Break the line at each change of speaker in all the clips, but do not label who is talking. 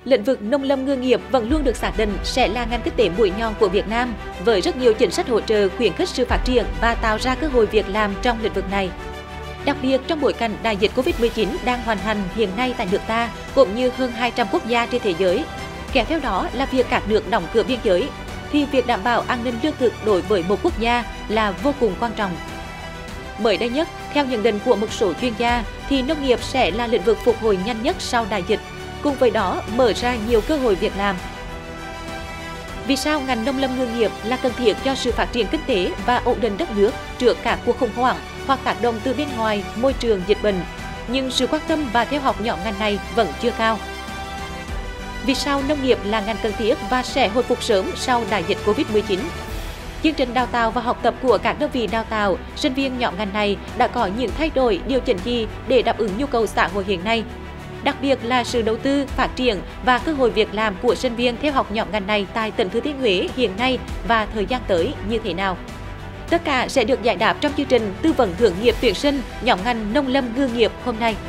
Lĩnh vực nông lâm ngư nghiệp vẫn luôn được xác định sẽ là ngành kinh tế mũi nhọn của Việt Nam, với rất nhiều chính sách hỗ trợ khuyến khích sự phát triển và tạo ra cơ hội việc làm trong lĩnh vực này. Đặc biệt trong bối cảnh đại dịch Covid-19 đang hoành hành hiện nay tại nước ta, cũng như hơn 200 quốc gia trên thế giới. Kéo theo đó là việc các nước đóng cửa biên giới, thì việc đảm bảo an ninh lương thực đối với một quốc gia là vô cùng quan trọng. Mới đây nhất, theo nhận định của một số chuyên gia, thì nông nghiệp sẽ là lĩnh vực phục hồi nhanh nhất sau đại dịch, cùng với đó mở ra nhiều cơ hội việc làm. Vì sao ngành nông lâm ngư nghiệp là cần thiết cho sự phát triển kinh tế và ổn định đất nước trước các cuộc khủng hoảng hoặc tác động từ bên ngoài, môi trường, dịch bệnh, nhưng sự quan tâm và theo học nhóm ngành này vẫn chưa cao? Vì sao nông nghiệp là ngành cần thiết và sẽ hồi phục sớm sau đại dịch Covid-19? Chương trình đào tạo và học tập của các đơn vị đào tạo, sinh viên nhóm ngành này đã có những thay đổi, điều chỉnh gì để đáp ứng nhu cầu xã hội hiện nay? Đặc biệt là sự đầu tư, phát triển và cơ hội việc làm của sinh viên theo học nhóm ngành này tại tỉnh Thừa Thiên Huế hiện nay và thời gian tới như thế nào? Tất cả sẽ được giải đáp trong chương trình tư vấn hướng nghiệp tuyển sinh nhóm ngành nông lâm ngư nghiệp hôm nay.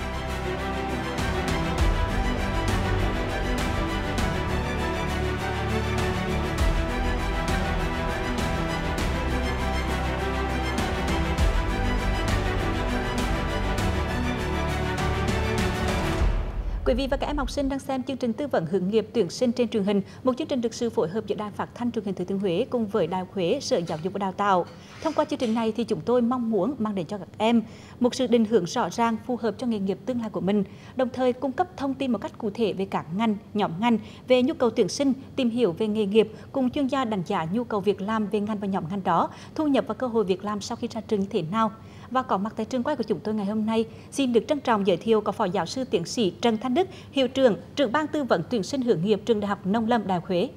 Quý vị và các em học sinh đang xem chương trình tư vấn hướng nghiệp tuyển sinh trên truyền hình, một chương trình được sự phối hợp giữa Đài Phát thanh Truyền hình Thừa Thiên Huế cùng với Đại học Huế, Sở Giáo dục và Đào tạo. Thông qua chương trình này thì chúng tôi mong muốn mang đến cho các em một sự định hướng rõ ràng phù hợp cho nghề nghiệp tương lai của mình, đồng thời cung cấp thông tin một cách cụ thể về các ngành, nhóm ngành, về nhu cầu tuyển sinh, tìm hiểu về nghề nghiệp, cùng chuyên gia đánh giá nhu cầu việc làm về ngành và nhóm ngành đó, thu nhập và cơ hội việc làm sau khi ra trường như thế nào. Và có mặt tại trường quay của chúng tôi ngày hôm nay, xin được trân trọng giới thiệu có Phó Giáo sư Tiến sĩ Trần Thanh Đức, Hiệu trưởng, trưởng ban tư vấn tuyển sinh hướng nghiệp Trường Đại học Nông lâm Đại học Huế.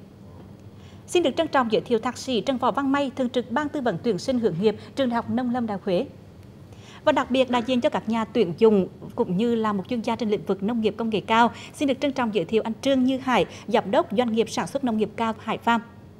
Xin được trân trọng giới thiệu Thạc sĩ Trần Võ Văn May, Thường trực ban tư vấn tuyển sinh hướng nghiệp Trường Đại học Nông lâm Đại học Huế. Và đặc biệt đại diện cho các nhà tuyển dụng cũng như là một chuyên gia trên lĩnh vực nông nghiệp công nghệ cao, xin được trân trọng giới thiệu anh Trương Như Hải, Giám đốc Doanh nghiệp Sản xuất Nông nghiệp cao Hải Farm.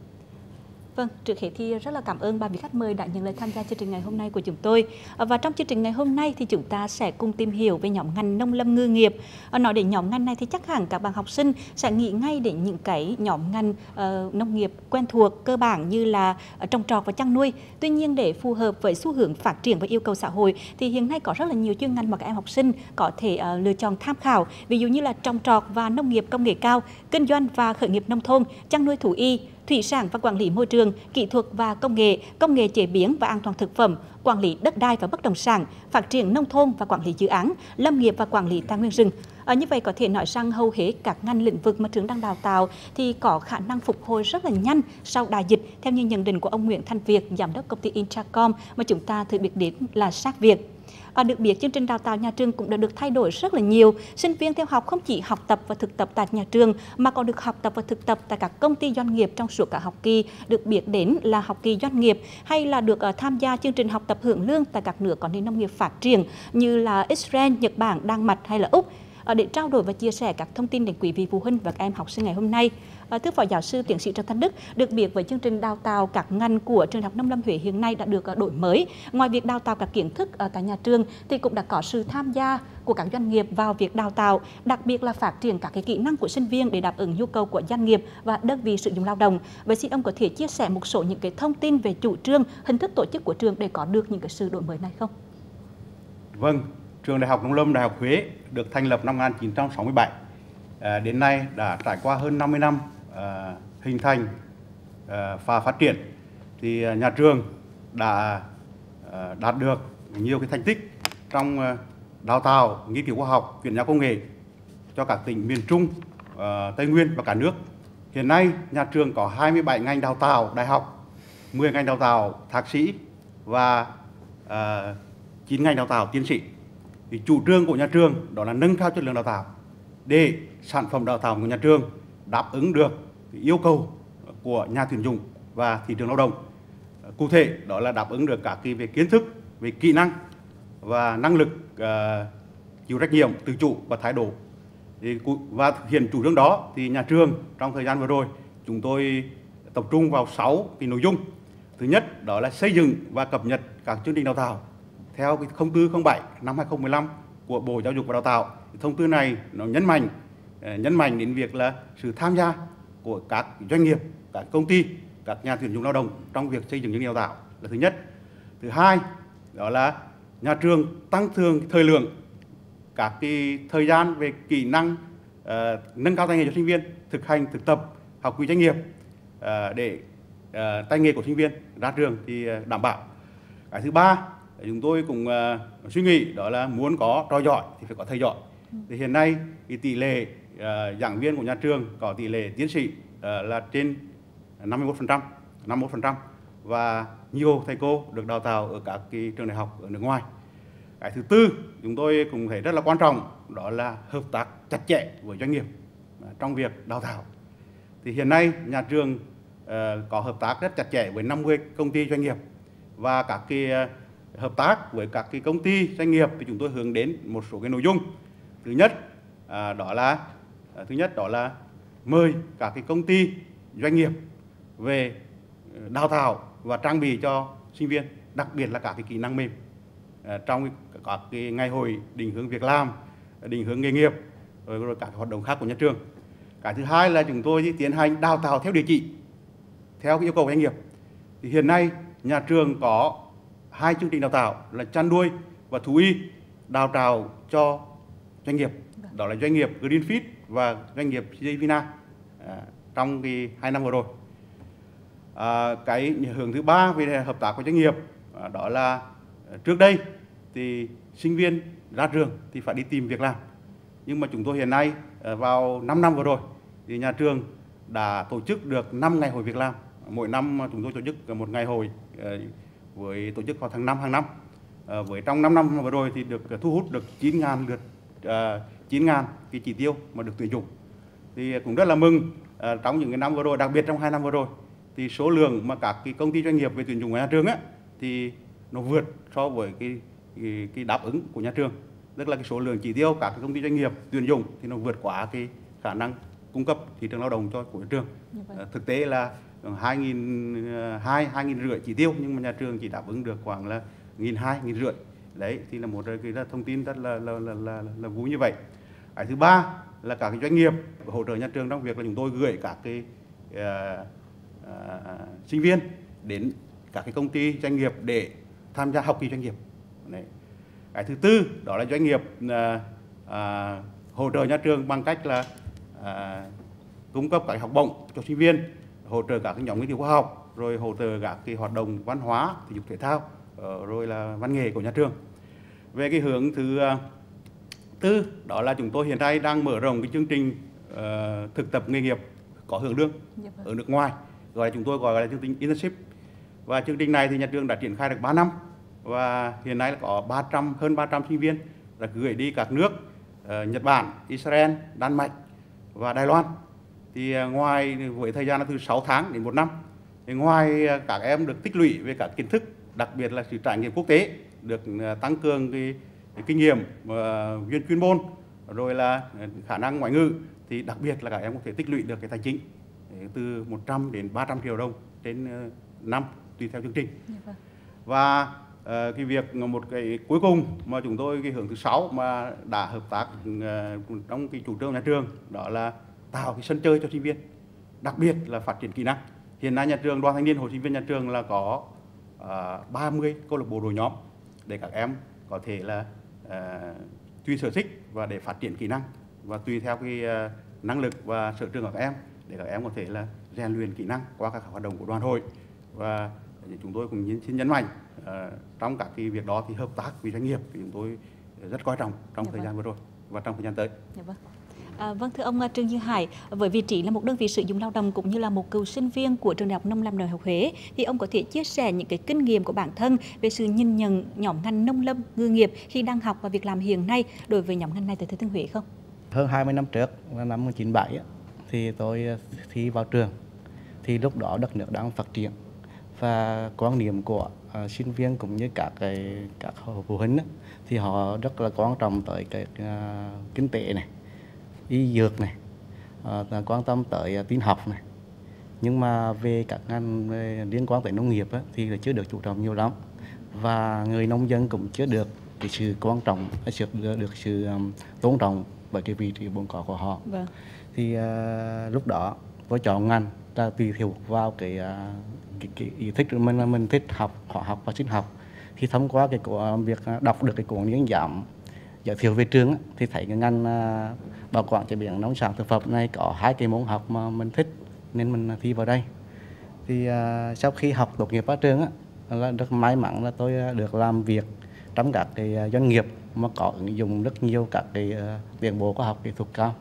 Vâng, trước hết thì rất là cảm ơn ba vị khách mời đã nhận lời tham gia chương trình ngày hôm nay của chúng tôi. Và trong chương trình ngày hôm nay thì chúng ta sẽ cùng tìm hiểu về nhóm ngành nông lâm ngư nghiệp. Nói đến nhóm ngành này thì chắc hẳn các bạn học sinh sẽ nghĩ ngay đến những cái nhóm ngành nông nghiệp quen thuộc, cơ bản như là trồng trọt và chăn nuôi. Tuy nhiên để phù hợp với xu hướng phát triển và yêu cầu xã hội thì hiện nay có rất là nhiều chuyên ngành mà các em học sinh có thể lựa chọn tham khảo. Ví dụ như là trồng trọt và nông nghiệp công nghệ cao, kinh doanh và khởi nghiệp nông thôn, chăn nuôi thú y, thủy sản và quản lý môi trường, kỹ thuật và công nghệ chế biến và an toàn thực phẩm, quản lý đất đai và bất động sản, phát triển nông thôn và quản lý dự án, lâm nghiệp và quản lý tài nguyên rừng. Như vậy có thể nói rằng hầu hết các ngành lĩnh vực mà trường đang đào tạo thì có khả năng phục hồi rất là nhanh sau đại dịch, theo như nhận định của ông Nguyễn Thanh Việt, giám đốc công ty Intracom mà chúng ta thường biết đến là Sát Việt. Được biết, chương trình đào tạo nhà trường cũng đã được thay đổi rất là nhiều. Sinh viên theo học không chỉ học tập và thực tập tại nhà trường mà còn được học tập và thực tập tại các công ty doanh nghiệp trong suốt cả học kỳ, được biết đến là học kỳ doanh nghiệp, hay là được tham gia chương trình học tập hưởng lương tại các nước có nền nông nghiệp phát triển như là Israel, Nhật Bản, Đan Mạch hay là Úc. Để trao đổi và chia sẻ các thông tin đến quý vị phụ huynh và các em học sinh ngày hôm nay, thưa Phó Giáo sư Tiến sĩ Trần Thanh Đức, được biết với chương trình đào tạo các ngành của Trường Đại học Nông lâm Huế hiện nay đã được đổi mới. Ngoài việc đào tạo các kiến thức ở tại nhà trường thì cũng đã có sự tham gia của các doanh nghiệp vào việc đào tạo, đặc biệt là phát triển các cái kỹ năng của sinh viên để đáp ứng nhu cầu của doanh nghiệp và đơn vị sử dụng lao động. Vậy xin ông có thể chia sẻ một số những cái thông tin về chủ trương, hình thức tổ chức của trường để có được những cái sự đổi mới này không?
Vâng. Trường Đại học Nông lâm Đại học Huế được thành lập năm 1967. Đến nay đã trải qua hơn 50 năm hình thành và phát triển. Thì nhà trường đã đạt được nhiều cái thành tích trong đào tạo, nghiên cứu khoa học, chuyển giao công nghệ cho các tỉnh miền Trung, Tây Nguyên và cả nước. Hiện nay nhà trường có 27 ngành đào tạo đại học, 10 ngành đào tạo thạc sĩ và 9 ngành đào tạo tiến sĩ. Thì chủ trương của nhà trường đó là nâng cao chất lượng đào tạo để sản phẩm đào tạo của nhà trường đáp ứng được yêu cầu của nhà tuyển dụng và thị trường lao động. Cụ thể đó là đáp ứng được các cái về kiến thức, về kỹ năng và năng lực chịu trách nhiệm, tự chủ và thái độ. Và thực hiện chủ trương đó thì nhà trường trong thời gian vừa rồi chúng tôi tập trung vào 6 cái nội dung. Thứ nhất đó là xây dựng và cập nhật các chương trình đào tạo theo cái thông tư 07 năm 2015 của Bộ Giáo dục và Đào tạo. Thông tư này nó nhấn mạnh nhấn mạnh đến việc là sự tham gia của các doanh nghiệp, các công ty, các nhà tuyển dụng lao động trong việc xây dựng chương trình đào tạo là thứ nhất. Thứ hai, đó là nhà trường tăng cường thời lượng các cái thời gian về kỹ năng nâng cao tay nghề cho sinh viên, thực hành thực tập, học quy doanh nghiệp để tay nghề của sinh viên ra trường thì đảm bảo. Cái thứ ba, chúng tôi cũng suy nghĩ đó là muốn có trò giỏi thì phải có thầy giỏi. Thì hiện nay thì tỷ lệ giảng viên của nhà trường có tỷ lệ tiến sĩ là trên 51%, và nhiều thầy cô được đào tạo ở các cái trường đại học ở nước ngoài. Cái thứ tư, chúng tôi cũng thấy rất là quan trọng, đó là hợp tác chặt chẽ với doanh nghiệp trong việc đào tạo. Thì hiện nay nhà trường có hợp tác rất chặt chẽ với 50 công ty doanh nghiệp, và các cái hợp tác với các cái công ty doanh nghiệp thì chúng tôi hướng đến một số cái nội dung. Thứ nhất đó là mời các cái công ty doanh nghiệp về đào tạo và trang bị cho sinh viên, đặc biệt là các cái kỹ năng mềm trong các cái ngày hội định hướng việc làm, định hướng nghề nghiệp, rồi các hoạt động khác của nhà trường. Cái thứ hai là chúng tôi tiến hành đào tạo theo địa chỉ, theo cái yêu cầu của doanh nghiệp. Thì hiện nay nhà trường có 2 chương trình đào tạo là chăn nuôi và thú y, đào tạo cho doanh nghiệp, đó là doanh nghiệp Greenfeed và doanh nghiệp CJ Vina trong cái 2 năm vừa rồi. Cái hướng thứ ba về hợp tác với doanh nghiệp đó là trước đây thì sinh viên ra trường thì phải đi tìm việc làm, nhưng mà chúng tôi hiện nay vào 5 năm vừa rồi thì nhà trường đã tổ chức được 5 ngày hội việc làm. Mỗi năm chúng tôi tổ chức một ngày hội với tổ chức vào tháng 5 hàng năm. Với trong 5 năm vừa rồi thì được thu hút được 9.000 lượt 9.000 cái chỉ tiêu mà được tuyển dụng. Thì cũng rất là mừng trong những cái năm vừa rồi, đặc biệt trong 2 năm vừa rồi thì số lượng mà các cái công ty doanh nghiệp về tuyển dụng của nhà trường thì nó vượt so với cái đáp ứng của nhà trường. Tức là cái số lượng chỉ tiêu các cái công ty doanh nghiệp tuyển dụng thì nó vượt quá cái khả năng cung cấp thị trường lao động của nhà trường. Thực tế là 2.500 chỉ tiêu, nhưng mà nhà trường chỉ đáp ứng được khoảng là 1.200-1.500. Đấy thì là một cái thông tin rất là vui như vậy. Cái thứ ba là các cái doanh nghiệp hỗ trợ nhà trường trong việc là chúng tôi gửi các cái sinh viên đến các cái công ty doanh nghiệp để tham gia học kỳ doanh nghiệp. Đấy. Cái thứ tư đó là doanh nghiệp hỗ trợ nhà trường bằng cách là cung cấp các học bổng cho sinh viên, hỗ trợ các cái nhóm nghiên cứu khoa học, rồi hỗ trợ các cái hoạt động văn hóa, thể dục thể thao, rồi là văn nghệ của nhà trường. Về cái hướng thứ tư đó là chúng tôi hiện nay đang mở rộng cái chương trình thực tập nghề nghiệp có hưởng lương ở nước ngoài, chúng tôi gọi là chương trình internship. Và chương trình này thì nhà trường đã triển khai được 3 năm, và hiện nay là có hơn 300 sinh viên đã gửi đi các nước Nhật Bản, Israel, Đan Mạch và Đài Loan. Thì ngoài với thời gian là từ 6 tháng đến 1 năm, thì ngoài các em được tích lũy về các kiến thức, đặc biệt là sự trải nghiệm quốc tế, được tăng cường cái kinh nghiệm viên chuyên môn, rồi là khả năng ngoại ngữ, thì đặc biệt là các em có thể tích lũy được cái tài chính từ 100 đến 300 triệu đồng trên năm tùy theo chương trình. Và cái việc một cái cuối cùng mà chúng tôi cái hướng thứ 6 mà đã hợp tác trong cái chủ trương nhà trường đó là tạo cái sân chơi cho sinh viên, đặc biệt là phát triển kỹ năng. Hiện nay nhà trường, Đoàn Thanh niên Hội sinh viên nhà trường là có 30 câu lạc bộ đội nhóm để các em có thể là tùy sở thích và để phát triển kỹ năng, và tùy theo cái năng lực và sở trường của các em để các em có thể là rèn luyện kỹ năng qua các hoạt động của đoàn hội. Và chúng tôi cũng xin nhấn mạnh trong các cái việc đó thì hợp tác với doanh nghiệp thì chúng tôi rất coi trọng trong thời gian vừa rồi và trong thời gian tới.
Vâng, thưa ông Trương Như Hải, với vị trí là một đơn vị sử dụng lao động cũng như là một cựu sinh viên của trường Đại học Nông lâm Đại học Huế, thì ông có thể chia sẻ những cái kinh nghiệm của bản thân về sự nhìn nhận nhóm ngành nông lâm ngư nghiệp khi đang học và việc làm hiện nay đối với nhóm ngành này tại Thừa Thiên Huế không?
Hơn 20 năm trước, năm 1997 thì tôi thi vào trường. Thì lúc đó đất nước đang phát triển và quan niệm của sinh viên cũng như các phụ huynh thì họ rất là quan trọng tới cái kinh tế này, y dược này, quan tâm tới tin học này. Nhưng mà về các ngành liên quan tới nông nghiệp thì là chưa được chú trọng nhiều lắm, và người nông dân cũng chưa được cái sự quan trọng, được sự tôn trọng bởi cái vị trí vốn có của họ.
Vâng.
Thì lúc đó tôi chọn ngành là tùy thuộc vào cái ý thích của mình, là mình thích học khoa học và sinh học. Thì thông qua cái việc đọc được cái cuốn những giới thiệu về trường thì thấy cái ngành bảo quản chế biến nông sản thực phẩm này có 2 cái môn học mà mình thích nên mình thi vào đây. Thì sau khi học tốt nghiệp ra trường là rất may mắn là tôi được làm việc trong các cái doanh nghiệp mà có ứng dụng rất nhiều các cái tiến bộ khoa học kỹ thuật cao.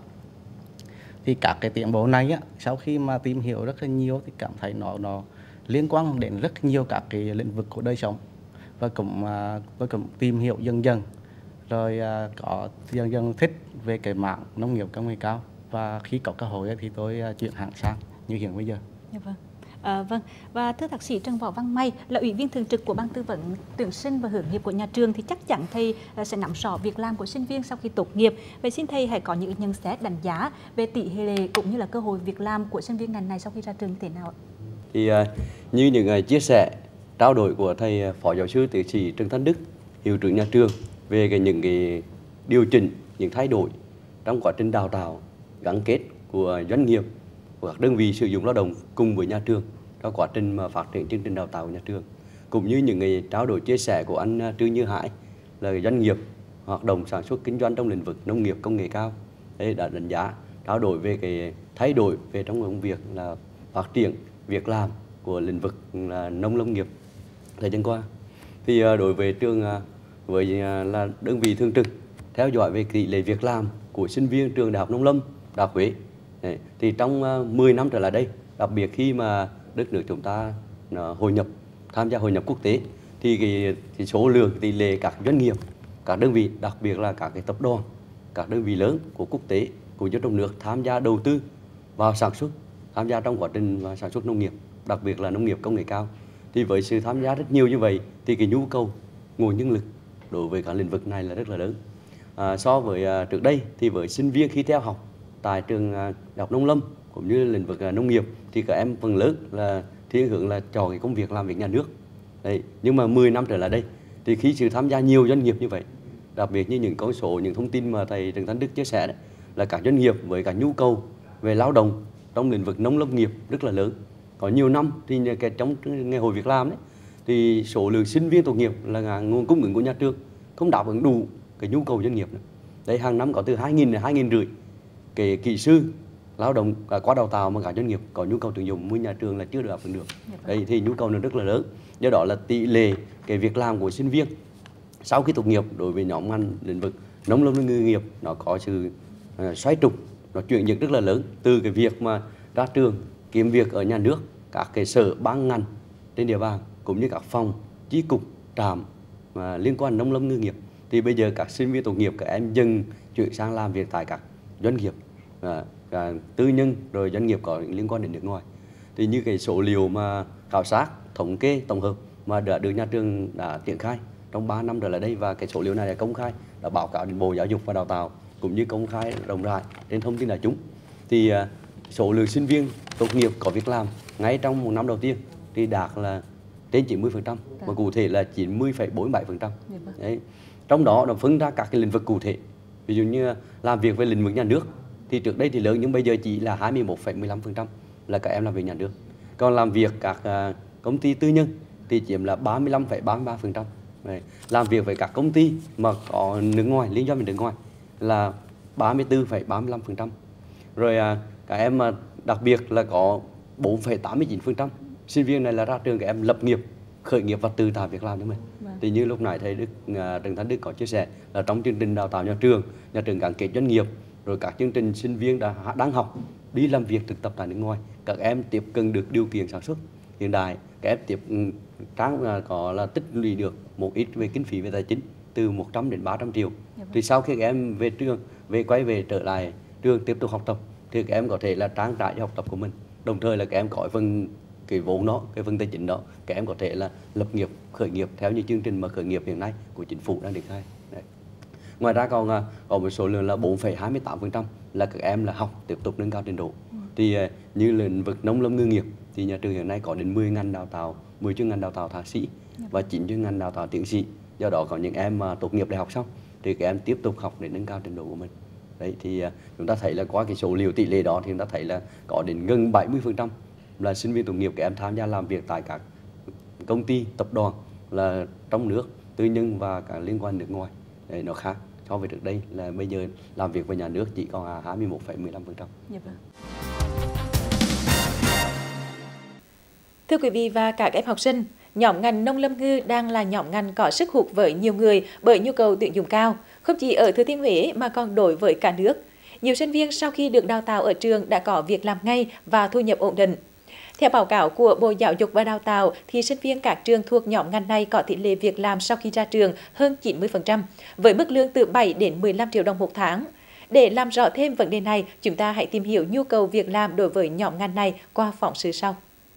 Thì các cái tiến bộ này sau khi mà tìm hiểu rất là nhiều thì cảm thấy nó liên quan đến rất nhiều các cái lĩnh vực của đời sống, và tôi cũng tìm hiểu dần dần, rồi có dần dần thích về cái mảng nông nghiệp công nghệ cao, và khi có cơ hội thì tôi chuyển hẳn sang như hiện bây giờ.
Dạ vâng. Vâng, và thưa thạc sĩ Trần Võ Văn May là ủy viên thường trực của ban tư vấn tuyển sinh và hướng nghiệp của nhà trường, thì chắc chắn thầy sẽ nắm rõ việc làm của sinh viên sau khi tốt nghiệp. Vậy xin thầy hãy có những nhận xét đánh giá về tỷ lệ cũng như là cơ hội việc làm của sinh viên ngành này sau khi ra trường thế nào ạ?
Thì như những chia sẻ trao đổi của thầy phó giáo sư tiến sĩ Trần Thanh Đức, hiệu trưởng nhà trường, về những cái điều chỉnh, những thay đổi trong quá trình đào tạo gắn kết của doanh nghiệp, của các đơn vị sử dụng lao động cùng với nhà trường trong quá trình mà phát triển chương trình đào tạo của nhà trường, cũng như những cái trao đổi chia sẻ của anh Trương Như Hải là doanh nghiệp hoạt động sản xuất kinh doanh trong lĩnh vực nông nghiệp công nghệ cao, đây đã đánh giá trao đổi về cái thay đổi về trong công việc là phát triển việc làm của lĩnh vực là nông lâm nghiệp thời gian qua. Thì đối với trường với là đơn vị thường trực theo dõi về tỷ lệ việc làm của sinh viên trường Đại học Nông lâm, Đại học Huế, thì trong 10 năm trở lại đây, đặc biệt khi mà đất nước chúng ta hội nhập, tham gia hội nhập quốc tế, thì cái số lượng tỷ lệ các doanh nghiệp, các đơn vị, đặc biệt là các cái tập đoàn, các đơn vị lớn của quốc tế, của dân trong nước tham gia đầu tư vào sản xuất, tham gia trong quá trình sản xuất nông nghiệp, đặc biệt là nông nghiệp công nghệ cao. Thì với sự tham gia rất nhiều như vậy thì cái nhu cầu nguồn nhân lực đối với các lĩnh vực này là rất là lớn. So với trước đây thì với sinh viên khi theo học tại trường Đại học Nông lâm cũng như lĩnh vực nông nghiệp thì các em phần lớn là thiên hướng là chọn cái công việc làm việc nhà nước. Đấy. Nhưng mà 10 năm trở lại đây thì khi sự tham gia nhiều doanh nghiệp như vậy, đặc biệt như những con số, những thông tin mà thầy Trần Thanh Đức chia sẻ đấy, là các doanh nghiệp với cả nhu cầu về lao động trong lĩnh vực nông lâm nghiệp rất là lớn. Có nhiều năm thì trong ngày hội việc làm đấy thì số lượng sinh viên tốt nghiệp là nguồn cung ứng của nhà trường không đáp ứng đủ cái nhu cầu doanh nghiệp nữa. Đấy, hàng năm có từ 2.000 đến 2.500 cái kỹ sư lao động qua đào tạo mà cả doanh nghiệp có nhu cầu tuyển dụng, nhưng nhà trường là chưa được đáp ứng được. Đấy thì nhu cầu nó rất là lớn. Do đó là tỷ lệ cái việc làm của sinh viên sau khi tốt nghiệp đối với nhóm ngành lĩnh vực nông lâm ngư nghiệp nó có sự xoay trục, nó chuyển dịch rất là lớn từ cái việc mà ra trường kiếm việc ở nhà nước, các cái sở ban ngành trên địa bàn cũng như các phòng, chi cục, trạm liên quan nông lâm ngư nghiệp. Thì bây giờ các sinh viên tốt nghiệp các em dần chuyển sang làm việc tại các doanh nghiệp tư nhân, rồi doanh nghiệp có liên quan đến nước ngoài. Thì như cái số liệu mà khảo sát, thống kê, tổng hợp mà đã được nhà trường đã triển khai trong 3 năm trở lại đây, và cái số liệu này là công khai, đã báo cáo đến Bộ Giáo dục và Đào tạo cũng như công khai rộng rãi trên thông tin đại chúng. Thì số lượng sinh viên tốt nghiệp có việc làm ngay trong một năm đầu tiên thì đạt là trên 90%, và cụ thể là 90,47%. Đấy. Trong đó nó phân ra các cái lĩnh vực cụ thể. Ví dụ như làm việc về lĩnh vực nhà nước thì trước đây thì lớn, nhưng bây giờ chỉ là 21,15% là các em làm việc nhà nước. Còn làm việc các công ty tư nhân thì chiếm là 35,33%. Làm việc với các công ty mà có nước ngoài, liên doanh với nước ngoài là 34,35%. Rồi các em đặc biệt là có 4,89% sinh viên này là ra trường các em lập nghiệp, khởi nghiệp và tự tạo việc làm cho mình. Thì như lúc nãy thầy Trần Thanh Đức có chia sẻ là trong chương trình đào tạo nhà trường gắn kết doanh nghiệp, rồi các chương trình sinh viên đang học đi làm việc thực tập tại nước ngoài, các em tiếp cận được điều kiện sản xuất hiện đại, các em có là tích lũy được một ít về kinh phí về tài chính từ 100 đến 300 triệu. Thì sau khi các em về trường, quay về trở lại trường tiếp tục học tập thì các em có thể là trang trải cho học tập của mình, đồng thời là các em có phần cái vốn đó, cái phần tài chính đó, các em có thể là lập nghiệp, khởi nghiệp theo như chương trình mà khởi nghiệp hiện nay của chính phủ đang triển khai. Ngoài ra còn có một số lượng là 4,28% là các em là học tiếp tục nâng cao trình độ. Thì như lĩnh vực nông lâm ngư nghiệp thì nhà trường hiện nay có đến 10 ngành đào tạo, 10 chuyên ngành đào tạo thạc sĩ và 9 chuyên ngành đào tạo tiến sĩ. Do đó có những em mà tốt nghiệp đại học xong thì các em tiếp tục học để nâng cao trình độ của mình. Đấy thì chúng ta thấy là qua cái số liệu tỷ lệ đó thì chúng ta thấy là có đến gần 70% là sinh viên tốt nghiệp các em tham gia làm việc tại các công ty, tập đoàn là trong nước, tư nhân và cả liên quan nước ngoài. Đấy, nó khác so với trước đây là bây giờ làm việc với nhà nước chỉ còn 21,15%.
Dạ vâng. Thưa quý vị và các em học sinh, nhóm ngành nông lâm ngư đang là nhóm ngành có sức hút với nhiều người bởi nhu cầu tuyển dụng cao, không chỉ ở Thừa Thiên Huế mà còn đối với cả nước. Nhiều sinh viên sau khi được đào tạo ở trường đã có việc làm ngay và thu nhập ổn định. Theo báo cáo của Bộ Giáo dục và Đào tạo, thì sinh viên các trường thuộc nhóm ngành này có tỷ lệ việc làm sau khi ra trường hơn 90%, với mức lương từ 7 đến 15 triệu đồng một tháng. Để làm rõ thêm vấn đề này, chúng ta hãy tìm hiểu nhu cầu việc làm đối với nhóm ngành này qua phóng sự sau.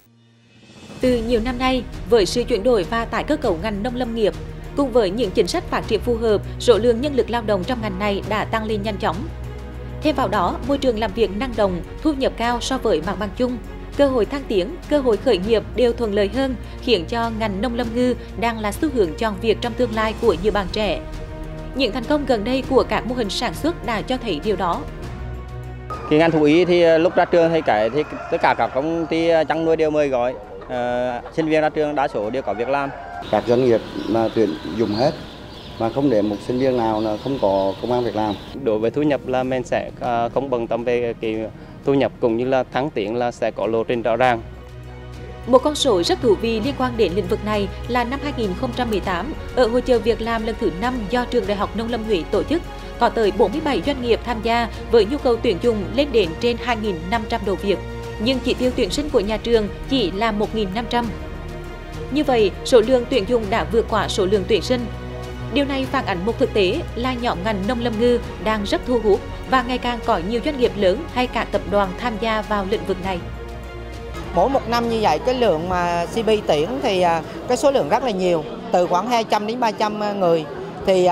Từ nhiều năm nay, với sự chuyển đổi và tái cơ cấu ngành nông lâm nghiệp, cùng với những chính sách phát triển phù hợp, số lượng nhân lực lao động trong ngành này đã tăng lên nhanh chóng. Thêm vào đó, môi trường làm việc năng động, thu nhập cao so với mặt bằng chung, cơ hội thăng tiến, cơ hội khởi nghiệp đều thuận lợi hơn, khiến cho ngành nông lâm ngư đang là xu hướng chọn việc trong tương lai của nhiều bạn trẻ. Những thành công gần đây của các mô hình sản xuất đã cho thấy điều đó.
Cái ngành thú y thì lúc ra trường thì tất cả các công ty chăn nuôi đều mời gọi. Sinh viên ra trường đa số đều có việc làm.
Các doanh nghiệp là tuyển dụng hết và không để một sinh viên nào là không có công ăn việc làm.
Đối với thu nhập là mình sẽ không bận tâm về cái thu nhập cũng như là thăng tiến là sẽ có lộ trình rõ ràng.
Một con số rất thú vị liên quan đến lĩnh vực này là năm 2018, ở hội chợ việc làm lần thứ 5 do Trường Đại học Nông lâm Huế tổ chức, có tới 47 doanh nghiệp tham gia với nhu cầu tuyển dụng lên đến trên 2.500 đầu việc. Nhưng chỉ tiêu tuyển sinh của nhà trường chỉ là 1.500. Như vậy, số lượng tuyển dụng đã vượt qua số lượng tuyển sinh. Điều này phản ánh một thực tế là nhóm ngành nông lâm ngư đang rất thu hút và ngày càng có nhiều doanh nghiệp lớn hay các tập đoàn tham gia vào lĩnh vực này.
Mỗi một năm như vậy, cái lượng mà CP tuyển thì cái số lượng rất là nhiều, từ khoảng 200 đến 300 người. Thì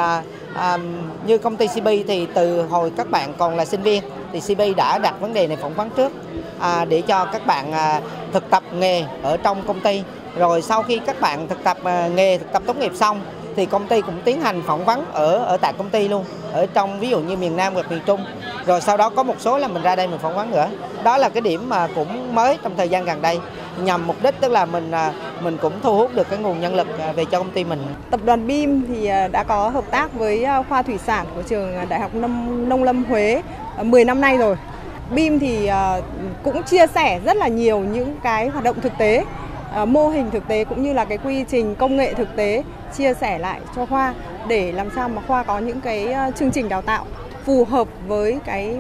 như công ty CP thì từ hồi các bạn còn là sinh viên thì CP đã đặt vấn đề này phỏng vấn trước để cho các bạn thực tập nghề ở trong công ty. Rồi sau khi các bạn thực tập nghề, thực tập tốt nghiệp xong thì công ty cũng tiến hành phỏng vấn ở tại công ty luôn, ở trong ví dụ như miền Nam hoặc miền Trung. Rồi sau đó có một số là mình ra đây mình phỏng vấn nữa. Đó là cái điểm mà cũng mới trong thời gian gần đây, nhằm mục đích tức là mình cũng thu hút được cái nguồn nhân lực về cho công ty mình.
Tập đoàn BIM thì đã có hợp tác với khoa thủy sản của trường Đại học Nông lâm Huế 10 năm nay rồi. BIM thì cũng chia sẻ rất là nhiều những cái hoạt động thực tế, mô hình thực tế cũng như là cái quy trình công nghệ thực tế chia sẻ lại cho khoa để làm sao mà khoa có những cái chương trình đào tạo phù hợp với cái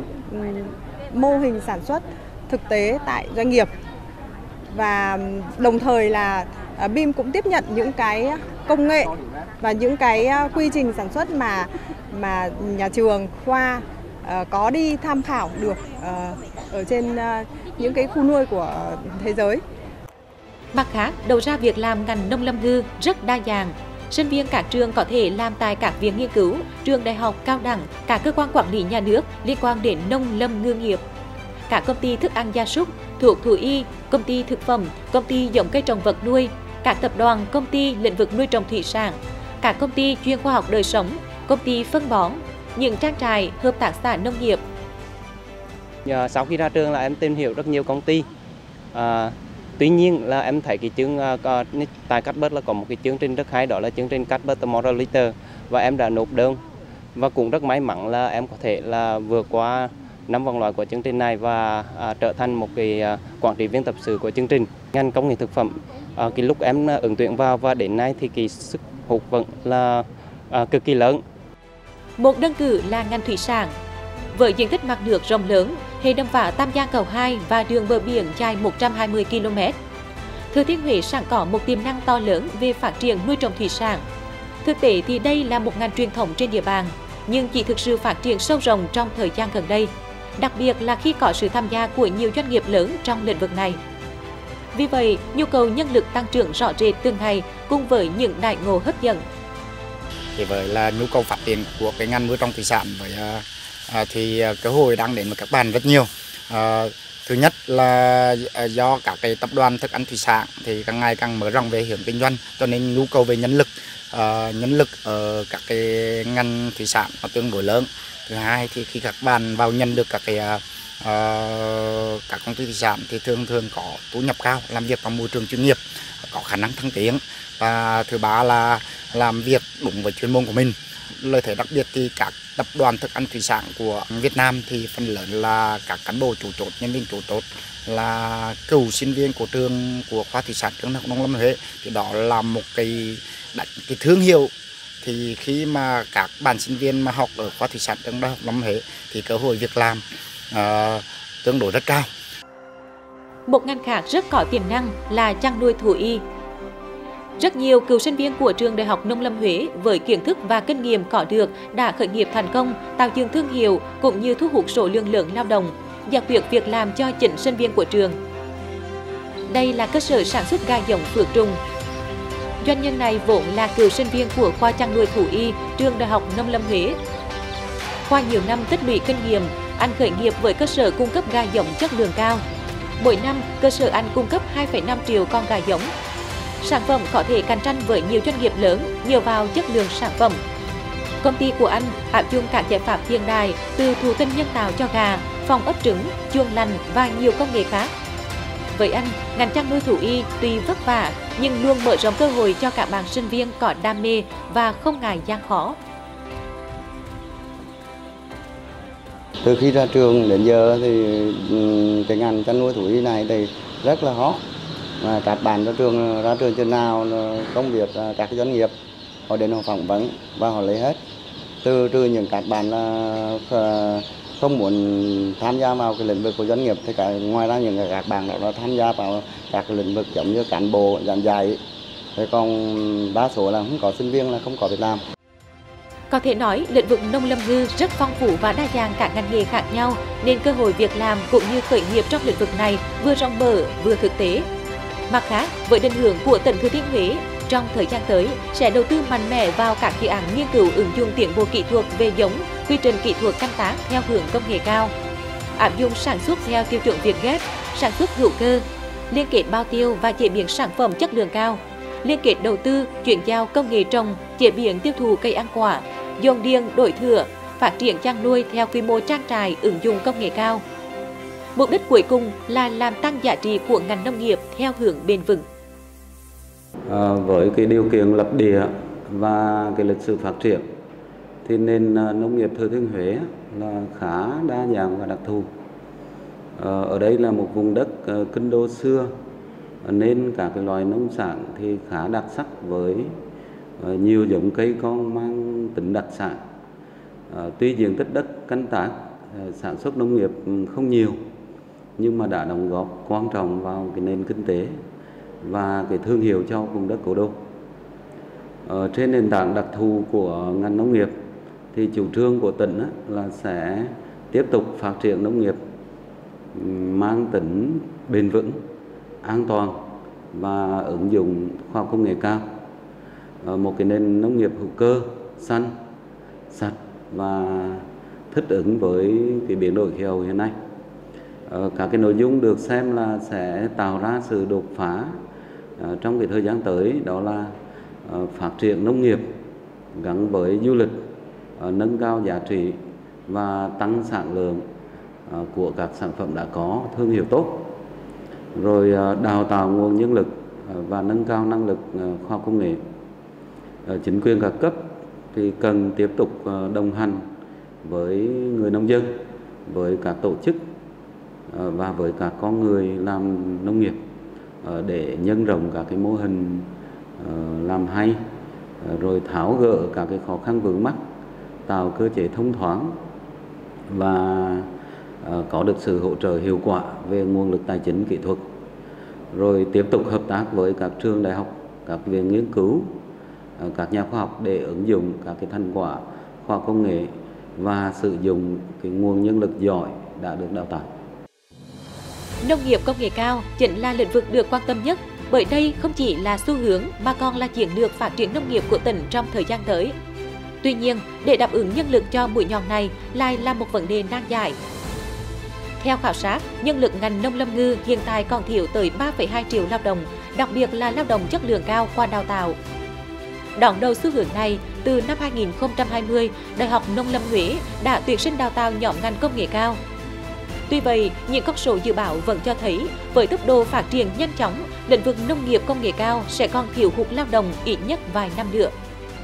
mô hình sản xuất thực tế tại doanh nghiệp. Và đồng thời là BIM cũng tiếp nhận những cái công nghệ và những cái quy trình sản xuất mà nhà trường, khoa có đi tham khảo được ở trên những cái khu nuôi của thế giới.
Mặt khác, đầu ra việc làm ngành nông lâm ngư rất đa dạng. Sinh viên các trường có thể làm tại các viện nghiên cứu, trường đại học cao đẳng, các cơ quan quản lý nhà nước liên quan đến nông lâm ngư nghiệp. Các công ty thức ăn gia súc, thuốc thú y, công ty thực phẩm, công ty giống cây trồng vật nuôi, các tập đoàn, công ty lĩnh vực nuôi trồng thủy sản, các công ty chuyên khoa học đời sống, công ty phân bón, những trang trại, hợp tác xã nông nghiệp.
Sau khi ra trường là em tìm hiểu rất nhiều công ty. Tuy nhiên là em thấy cái chương tại Cuthbert là có một cái chương trình rất hay, đó là chương trình Cuthbert Tomorrow Leader, và em đã nộp đơn và cũng rất may mắn là em có thể là vượt qua 5 vòng loại của chương trình này và trở thành một cái quản trị viên tập sự của chương trình. Ngành công nghệ thực phẩm cái lúc em ứng tuyển vào và đến nay thì cái sức hút vẫn là cực kỳ lớn.
Một đơn cử là ngành thủy sản. Với diện tích mặt nước rộng lớn, hệ đầm phá Tam Giang Cầu 2 và đường bờ biển dài 120 km. Thừa Thiên Huế sẵn có một tiềm năng to lớn về phát triển nuôi trồng thủy sản. Thực tế thì đây là một ngành truyền thống trên địa bàn, nhưng chỉ thực sự phát triển sâu rộng trong thời gian gần đây, đặc biệt là khi có sự tham gia của nhiều doanh nghiệp lớn trong lĩnh vực này. Vì vậy, nhu cầu nhân lực tăng trưởng rõ rệt từng ngày cùng với những đãi ngộ hấp dẫn.
Thì với là nhu cầu phát triển của cái ngành nuôi trồng thủy sản thì cơ hội đang đến với các bạn rất nhiều. Thứ nhất là do các cái tập đoàn thức ăn thủy sản thì càng ngày càng mở rộng về hướng kinh doanh, cho nên nhu cầu về nhân lực ở các cái ngành thủy sản nó tương đối lớn. Thứ hai thì khi các bạn vào nhận được các công ty thủy sản thì thường có thu nhập cao, làm việc trong môi trường chuyên nghiệp, có khả năng thăng tiến. Và thứ ba là làm việc đúng với chuyên môn của mình. Lợi thế đặc biệt thì các tập đoàn thức ăn thủy sản của Việt Nam thì phần lớn là các cán bộ chủ chốt, nhân viên chủ chốt là cựu sinh viên của trường của khoa thủy sản trường Đại học Nông lâm Huế. Thì đó là một cái thương hiệu. Thì khi mà các bạn sinh viên mà học ở khoa thủy sản trường Đại học Nông lâm Huế thì cơ hội việc làm tương đối rất cao.
Một ngành khác rất có tiềm năng là chăn nuôi thú y. Rất nhiều cựu sinh viên của trường Đại học Nông lâm Huế với kiến thức và kinh nghiệm có được đã khởi nghiệp thành công, tạo dựng thương hiệu cũng như thu hút số lượng lớn lao động, giải quyết việc làm cho chính sinh viên của trường. Đây là cơ sở sản xuất gà giống Phước Trung. Doanh nhân này vốn là cựu sinh viên của khoa chăn nuôi thú y trường Đại học Nông lâm Huế. Qua nhiều năm tích lũy kinh nghiệm, anh khởi nghiệp với cơ sở cung cấp gà giống chất lượng cao. Mỗi năm, cơ sở anh cung cấp 2,5 triệu con gà giống. Sản phẩm có thể cạnh tranh với nhiều doanh nghiệp lớn nhờ vào chất lượng sản phẩm. Công ty của anh áp dụng các giải pháp hiện đại từ thụ tinh nhân tạo cho gà, phòng ấp trứng, chuồng lành và nhiều công nghệ khác. Với anh, ngành chăn nuôi thú y tuy vất vả nhưng luôn mở rộng cơ hội cho các bạn sinh viên có đam mê và không ngại gian khó.
Từ khi ra trường đến giờ thì cái ngành chăn nuôi thú y này thì rất là hot. Mà các bạn ra trường chừng nào công việc các doanh nghiệp họ đến họ phỏng vấn và họ lấy hết. Trừ những các bạn là không muốn tham gia vào cái lĩnh vực của doanh nghiệp thì ngoài ra những các bạn đó là tham gia vào các cái lĩnh vực giống như cán bộ giảng dạy. Thế còn đa số là không có sinh viên là không có việc làm.
Có thể nói, lĩnh vực nông lâm ngư rất phong phú và đa dạng các ngành nghề khác nhau, nên cơ hội việc làm cũng như khởi nghiệp trong lĩnh vực này vừa rộng mở vừa thực tế. Mặt khác, với định hướng của tỉnh Thừa Thiên Huế, trong thời gian tới sẽ đầu tư mạnh mẽ vào các dự án nghiên cứu ứng dụng tiến bộ kỹ thuật về giống, quy trình kỹ thuật canh tác theo hướng công nghệ cao, áp dụng sản xuất theo tiêu chuẩn Việt Gap, sản xuất hữu cơ, liên kết bao tiêu và chế biến sản phẩm chất lượng cao, liên kết đầu tư, chuyển giao công nghệ trồng, chế biến tiêu thụ cây ăn quả, dồn điền đổi thửa, phát triển chăn nuôi theo quy mô trang trại ứng dụng công nghệ cao. Mục đích cuối cùng là làm tăng giá trị của ngành nông nghiệp theo hướng bền vững.
Với cái điều kiện lập địa và cái lịch sử phát triển thì nền nông nghiệp Thừa Thiên Huế là khá đa dạng và đặc thù. Ở đây là một vùng đất kinh đô xưa nên các cái loài nông sản thì khá đặc sắc với nhiều giống cây con mang tính đặc sản. Tuy diện tích đất canh tác sản xuất nông nghiệp không nhiều nhưng mà đã đóng góp quan trọng vào cái nền kinh tế và cái thương hiệu cho vùng đất cố đô. Trên nền tảng đặc thù của ngành nông nghiệp thì chủ trương của tỉnh là sẽ tiếp tục phát triển nông nghiệp mang tính bền vững, an toàn và ứng dụng khoa học công nghệ cao. Một cái nền nông nghiệp hữu cơ, xanh, sạch và thích ứng với cái biến đổi khí hậu hiện nay. Các cái nội dung được xem là sẽ tạo ra sự đột phá trong cái thời gian tới, đó là phát triển nông nghiệp gắn với du lịch, nâng cao giá trị và tăng sản lượng của các sản phẩm đã có thương hiệu tốt, rồi đào tạo nguồn nhân lực và nâng cao năng lực khoa học công nghệ. Chính quyền các cấp thì cần tiếp tục đồng hành với người nông dân, với các tổ chức và với các con người làm nông nghiệp để nhân rộng các cái mô hình làm hay, rồi tháo gỡ các cái khó khăn vướng mắc, tạo cơ chế thông thoáng và có được sự hỗ trợ hiệu quả về nguồn lực tài chính kỹ thuật, rồi tiếp tục hợp tác với các trường đại học, các viện nghiên cứu, các nhà khoa học để ứng dụng các cái thành quả khoa học công nghệ và sử dụng cái nguồn nhân lực giỏi đã được đào tạo.
Nông nghiệp công nghệ cao chính là lĩnh vực được quan tâm nhất, bởi đây không chỉ là xu hướng mà còn là chiến lược phát triển nông nghiệp của tỉnh trong thời gian tới. Tuy nhiên, để đáp ứng nhân lực cho mũi nhọn này lại là một vấn đề nan giải. Theo khảo sát, nhân lực ngành nông lâm ngư hiện tại còn thiếu tới 3,2 triệu lao động, đặc biệt là lao động chất lượng cao qua đào tạo. Đón đầu xu hướng này, từ năm 2020, Đại học Nông lâm Huế đã tuyển sinh đào tạo nhóm ngành công nghệ cao. Tuy vậy, những con số dự báo vẫn cho thấy, với tốc độ phát triển nhanh chóng, lĩnh vực nông nghiệp công nghệ cao sẽ còn thiếu hụt lao động ít nhất vài năm nữa.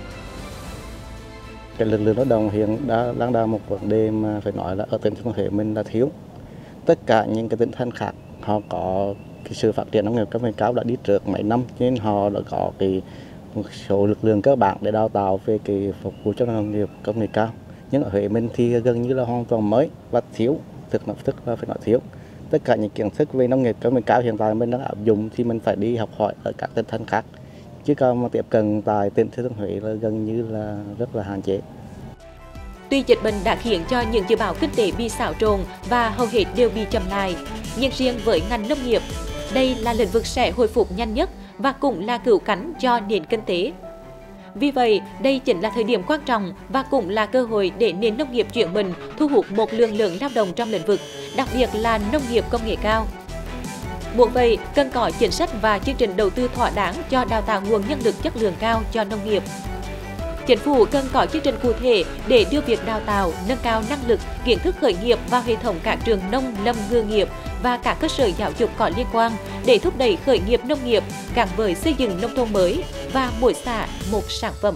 Cái lực lượng lao động hiện đang là một vấn đề mà phải nói là ở tỉnh Thừa Thiên Huế mình là thiếu. Tất cả những cái tỉnh thành khác họ có cái sự phát triển nông nghiệp công nghệ cao đã đi trước mấy năm, nên họ đã có một số lực lượng cơ bản để đào tạo về cái phục vụ cho nông nghiệp công nghệ cao. Nhưng ở Huế mình thì gần như là hoàn toàn mới và thiếu, thực là phải nói thiếu. Tất cả những kiến thức về nông nghiệp công nghệ cao hiện tại mình đang áp dụng thì mình phải đi học hỏi ở các tỉnh thành khác. Chứ còn mà tiếp cận tại tỉnh Thừa Thiên Huế là gần như là rất là hạn chế.
Tuy dịch bệnh đã khiến cho những dự báo kinh tế bị xáo trộn và hầu hết đều bị chậm lại, nhưng riêng với ngành nông nghiệp, đây là lĩnh vực sẽ hồi phục nhanh nhất và cũng là cứu cánh cho nền kinh tế. Vì vậy, đây chính là thời điểm quan trọng và cũng là cơ hội để nền nông nghiệp chuyển mình, thu hút một lượng lớn lao động trong lĩnh vực, đặc biệt là nông nghiệp công nghệ cao. Muốn vậy, cần có chính sách và chương trình đầu tư thỏa đáng cho đào tạo nguồn nhân lực chất lượng cao cho nông nghiệp. Chính phủ cần có chương trình cụ thể để đưa việc đào tạo, nâng cao năng lực, kiến thức khởi nghiệp vào hệ thống các trường nông lâm ngư nghiệp và các cơ sở giáo dục có liên quan để thúc đẩy khởi nghiệp nông nghiệp gắn với xây dựng nông thôn mới và mỗi xã một sản phẩm.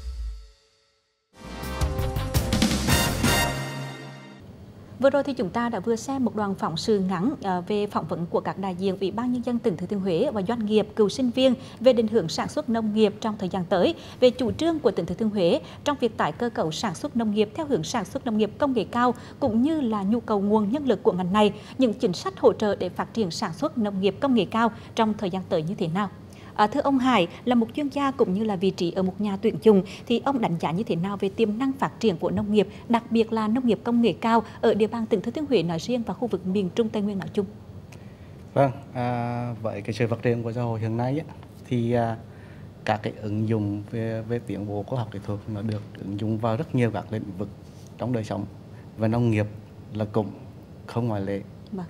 Vừa rồi thì chúng ta đã vừa xem một đoạn phóng sự ngắn về phỏng vấn của các đại diện Ủy ban Nhân dân tỉnh Thừa Thiên Huế và doanh nghiệp, cựu sinh viên về định hướng sản xuất nông nghiệp trong thời gian tới, về chủ trương của tỉnh Thừa Thiên Huế trong việc tái cơ cấu sản xuất nông nghiệp theo hướng sản xuất nông nghiệp công nghệ cao, cũng như là nhu cầu nguồn nhân lực của ngành này, những chính sách hỗ trợ để phát triển sản xuất nông nghiệp công nghệ cao trong thời gian tới như thế nào. Thưa ông Hải, là một chuyên gia cũng như là vị trí ở một nhà tuyển dụng, thì ông đánh giá như thế nào về tiềm năng phát triển của nông nghiệp, đặc biệt là nông nghiệp công nghệ cao ở địa bàn tỉnh Thừa Thiên Huế nói riêng và khu vực miền Trung Tây Nguyên nói chung?
Vâng, với cái sự phát triển của xã hội hiện nay thì các cái ứng dụng về tiến bộ khoa học kỹ thuật nó được ứng dụng vào rất nhiều các lĩnh vực trong đời sống, và nông nghiệp là cũng không ngoại lệ.
Vâng.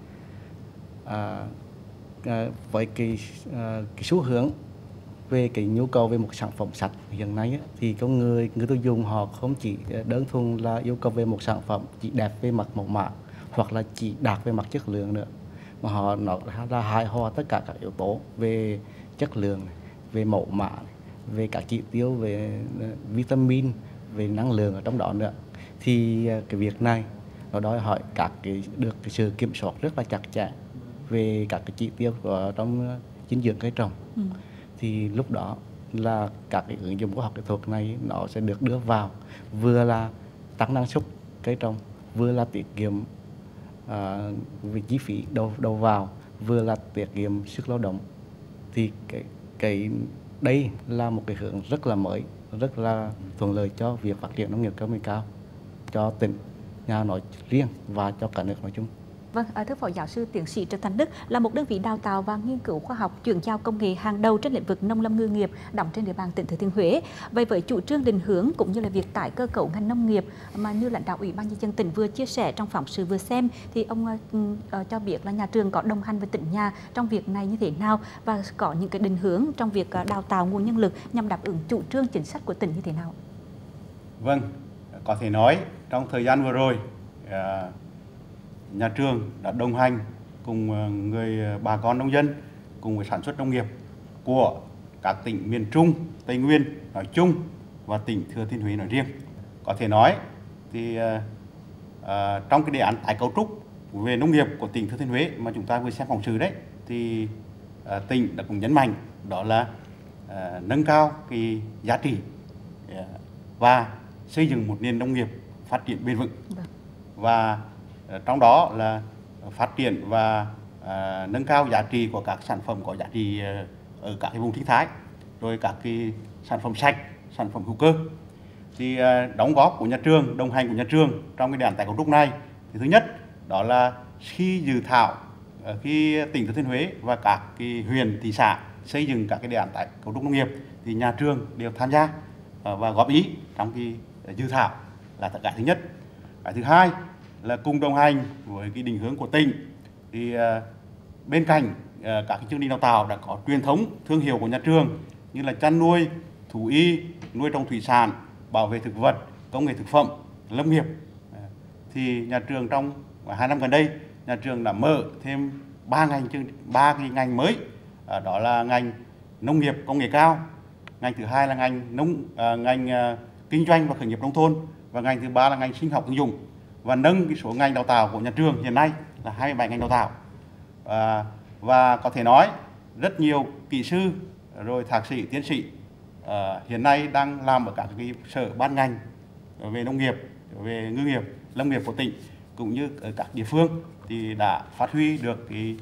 Với cái xu hướng về cái nhu cầu về một sản phẩm sạch hiện nay thì có người tiêu dùng họ không chỉ đơn thuần là yêu cầu về một sản phẩm chỉ đẹp về mặt mẫu mã hoặc là chỉ đạt về mặt chất lượng nữa, mà họ nó ra hài hòa tất cả các yếu tố về chất lượng, về mẫu mã, về các chỉ tiêu về vitamin, về năng lượng ở trong đó nữa. Thì cái việc này nó đòi hỏi cái sự kiểm soát rất là chặt chẽ về các cái chỉ tiêu của trong dinh dưỡng cây trồng. Thì lúc đó là các cái ứng dụng khoa học kỹ thuật này nó sẽ được đưa vào, vừa là tăng năng suất cây trồng, vừa là tiết kiệm về chi phí đầu vào, vừa là tiết kiệm sức lao động. Thì cái đây là một cái hướng rất là mới, rất là thuận lợi cho việc phát triển nông nghiệp công nghệ cao cho tỉnh nhà nói riêng và cho cả nước nói chung.
Vâng, thưa Phó Giáo sư Tiến sĩ Trần Thanh Đức, là một đơn vị đào tạo và nghiên cứu khoa học chuyển giao công nghệ hàng đầu trên lĩnh vực nông lâm ngư nghiệp đóng trên địa bàn tỉnh Thừa Thiên Huế. Vậy với chủ trương định hướng cũng như là việc tái cơ cấu ngành nông nghiệp mà như lãnh đạo Ủy ban Nhân dân tỉnh vừa chia sẻ trong phóng sự vừa xem, thì ông cho biết là nhà trường có đồng hành với tỉnh nhà trong việc này như thế nào và có những cái định hướng trong việc đào tạo nguồn nhân lực nhằm đáp ứng chủ trương chính sách của tỉnh như thế nào?
Vâng, có thể nói trong thời gian vừa rồi nhà trường đã đồng hành cùng bà con nông dân cùng với sản xuất nông nghiệp của các tỉnh miền Trung, Tây Nguyên nói chung và tỉnh Thừa Thiên Huế nói riêng. Có thể nói thì trong cái đề án tái cấu trúc về nông nghiệp của tỉnh Thừa Thiên Huế mà chúng ta vừa xem phóng sự đấy, thì tỉnh đã cũng nhấn mạnh đó là nâng cao cái giá trị và xây dựng một nền nông nghiệp phát triển bền vững. Và trong đó là phát triển và nâng cao giá trị của các sản phẩm có giá trị ở các cái vùng sinh thái, rồi các cái sản phẩm sạch, sản phẩm hữu cơ. Thì đóng góp của nhà trường, đồng hành của nhà trường trong cái đề án tái cấu trúc này, thì thứ nhất đó là khi dự thảo khi tỉnh Thừa Thiên Huế và các cái huyện, thị xã xây dựng các cái đề án tái cấu trúc nông nghiệp thì nhà trường đều tham gia và góp ý trong cái dự thảo là cái thứ nhất. Cái thứ hai là cùng đồng hành với cái định hướng của tỉnh, thì bên cạnh các cái chương trình đào tạo đã có truyền thống thương hiệu của nhà trường như là chăn nuôi, thú y, nuôi trồng thủy sản, bảo vệ thực vật, công nghệ thực phẩm, lâm nghiệp. Thì nhà trường trong 2 năm gần đây, nhà trường đã mở thêm 3 cái ngành mới, đó là ngành nông nghiệp công nghệ cao, ngành thứ hai là ngành kinh doanh và khởi nghiệp nông thôn, và ngành thứ ba là ngành sinh học ứng dụng, và nâng cái số ngành đào tạo của nhà trường hiện nay là 27 ngành đào tạo. Và có thể nói rất nhiều kỹ sư rồi thạc sĩ, tiến sĩ hiện nay đang làm ở các cái sở ban ngành về nông nghiệp, về ngư nghiệp, lâm nghiệp của tỉnh cũng như ở các địa phương thì đã phát huy được cái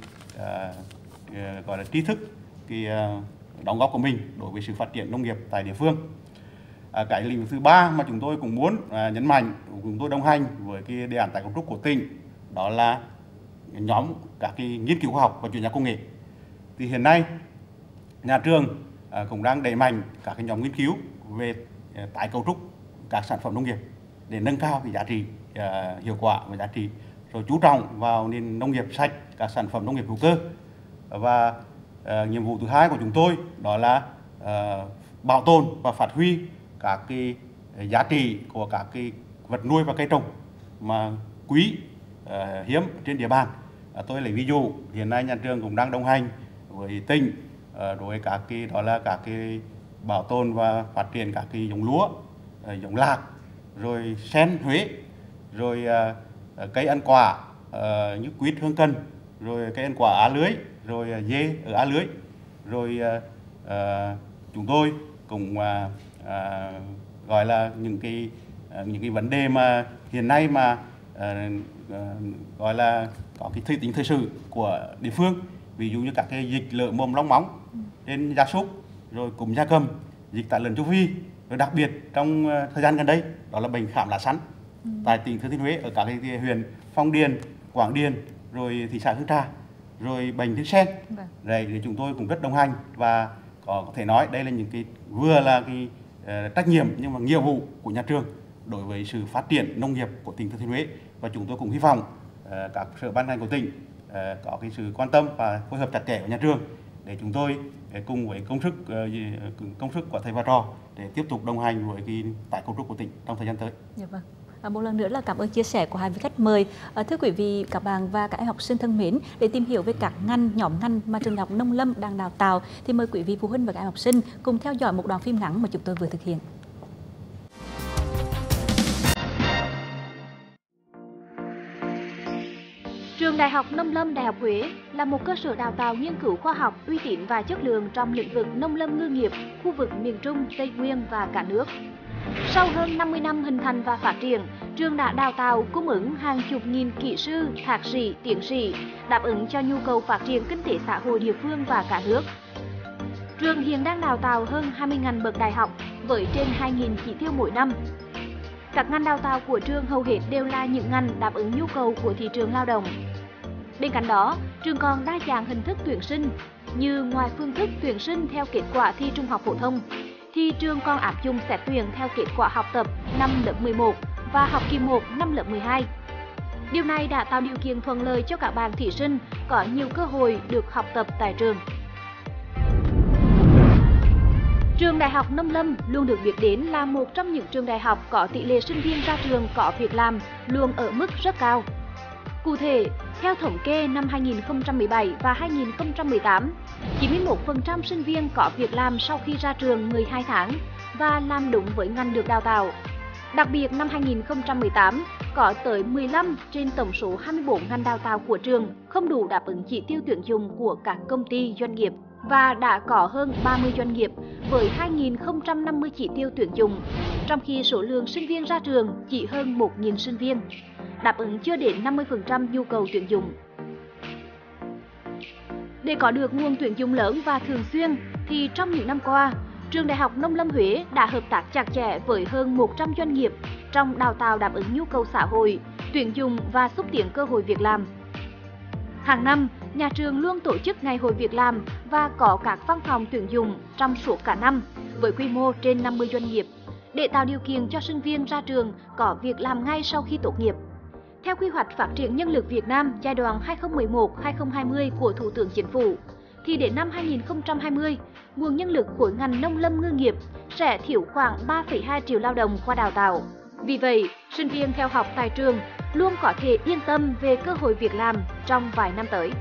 gọi là trí thức, cái đóng góp của mình đối với sự phát triển nông nghiệp tại địa phương. Cái lĩnh vực thứ ba mà chúng tôi cũng muốn nhấn mạnh, chúng tôi đồng hành với cái đề án tái cấu trúc của tỉnh, đó là nhóm các cái nghiên cứu khoa học và chuyển giao công nghệ. Thì hiện nay nhà trường cũng đang đẩy mạnh các cái nhóm nghiên cứu về tái cấu trúc các sản phẩm nông nghiệp để nâng cao cái giá trị hiệu quả và giá trị, rồi chú trọng vào nền nông nghiệp sạch, các sản phẩm nông nghiệp hữu cơ. Và nhiệm vụ thứ hai của chúng tôi đó là bảo tồn và phát huy các cái giá trị của các cái vật nuôi và cây trồng mà quý, hiếm trên địa bàn. Tôi lấy ví dụ hiện nay nhà trường cũng đang đồng hành với tỉnh đối với các cái đó là các cái bảo tồn và phát triển các cái giống lúa, giống lạc, rồi sen Huế, rồi cây ăn quả như quýt, hương cần, rồi cây ăn quả Á Lưới, rồi dê ở Á Lưới. Rồi chúng tôi cũng gọi là những cái vấn đề mà hiện nay mà gọi là có cái tính thời sự của địa phương, ví dụ như các cái dịch lở mồm long móng trên gia súc, rồi cúm gia cầm, dịch tả lợn châu Phi, rồi đặc biệt trong thời gian gần đây đó là bệnh khảm lá sắn tại tỉnh Thừa Thiên Huế, ở các cái huyện Phong Điền, Quảng Điền, rồi thị xã Hương Trà, rồi bệnh trên sen. Đấy, thì chúng tôi cũng rất đồng hành và có thể nói đây là những cái vừa là cái trách nhiệm nhưng mà nghĩa vụ của nhà trường đối với sự phát triển nông nghiệp của tỉnh Thừa Thiên Huế. Và chúng tôi cũng hy vọng các sở ban ngành của tỉnh có cái sự quan tâm và phối hợp chặt chẽ với nhà trường để chúng tôi cùng với công sức của thầy và trò để tiếp tục đồng hành với cái tái cấu trúc của tỉnh trong thời gian tới.
Dạ vâng. Một lần nữa là cảm ơn chia sẻ của hai vị khách mời. Thưa quý vị, các bạn và các em học sinh thân mến, để tìm hiểu về các nhóm ngành mà trường đại học Nông Lâm đang đào tạo thì mời quý vị phụ huynh và các em học sinh cùng theo dõi một đoạn phim ngắn mà chúng tôi vừa thực hiện.
Trường Đại học Nông lâm Đại học Huế là một cơ sở đào tạo nghiên cứu khoa học uy tín và chất lượng trong lĩnh vực nông lâm ngư nghiệp, khu vực miền Trung, Tây Nguyên và cả nước. Sau hơn 50 năm hình thành và phát triển, trường đã đào tạo cung ứng hàng chục nghìn kỹ sư, thạc sĩ, tiến sĩ, đáp ứng cho nhu cầu phát triển kinh tế xã hội địa phương và cả nước. Trường hiện đang đào tạo hơn 20 ngành bậc đại học với trên 2.000 chỉ tiêu mỗi năm. Các ngành đào tạo của trường hầu hết đều là những ngành đáp ứng nhu cầu của thị trường lao động. Bên cạnh đó, trường còn đa dạng hình thức tuyển sinh, như ngoài phương thức tuyển sinh theo kết quả thi trung học phổ thông, thì trường còn áp dụng xét tuyển theo kết quả học tập năm lớp 11 và học kỳ 1 năm lớp 12. Điều này đã tạo điều kiện thuận lợi cho các bạn thí sinh có nhiều cơ hội được học tập tại trường. Trường Đại học Nông lâm luôn được biết đến là một trong những trường đại học có tỷ lệ sinh viên ra trường có việc làm luôn ở mức rất cao. Cụ thể, theo thống kê năm 2017 và 2018, 91% sinh viên có việc làm sau khi ra trường 12 tháng và làm đúng với ngành được đào tạo. Đặc biệt năm 2018, có tới 15 trên tổng số 24 ngành đào tạo của trường không đủ đáp ứng chỉ tiêu tuyển dụng của các công ty doanh nghiệp và đã có hơn 30 doanh nghiệp với 2.050 chỉ tiêu tuyển dụng, trong khi số lượng sinh viên ra trường chỉ hơn 1.000 sinh viên, đáp ứng chưa đến 50% nhu cầu tuyển dụng. Để có được nguồn tuyển dụng lớn và thường xuyên, thì trong những năm qua, Trường Đại học Nông lâm Huế đã hợp tác chặt chẽ với hơn 100 doanh nghiệp trong đào tạo đáp ứng nhu cầu xã hội, tuyển dụng và xúc tiến cơ hội việc làm. Hàng năm, nhà trường luôn tổ chức ngày hội việc làm và có các văn phòng tuyển dụng trong suốt cả năm với quy mô trên 50 doanh nghiệp để tạo điều kiện cho sinh viên ra trường có việc làm ngay sau khi tốt nghiệp. Theo quy hoạch phát triển nhân lực Việt Nam giai đoạn 2011-2020 của Thủ tướng Chính phủ, thì đến năm 2020, nguồn nhân lực của ngành nông lâm ngư nghiệp sẽ thiếu khoảng 3,2 triệu lao động qua đào tạo. Vì vậy, sinh viên theo học tại trường luôn có thể yên tâm về cơ hội việc làm trong vài năm tới.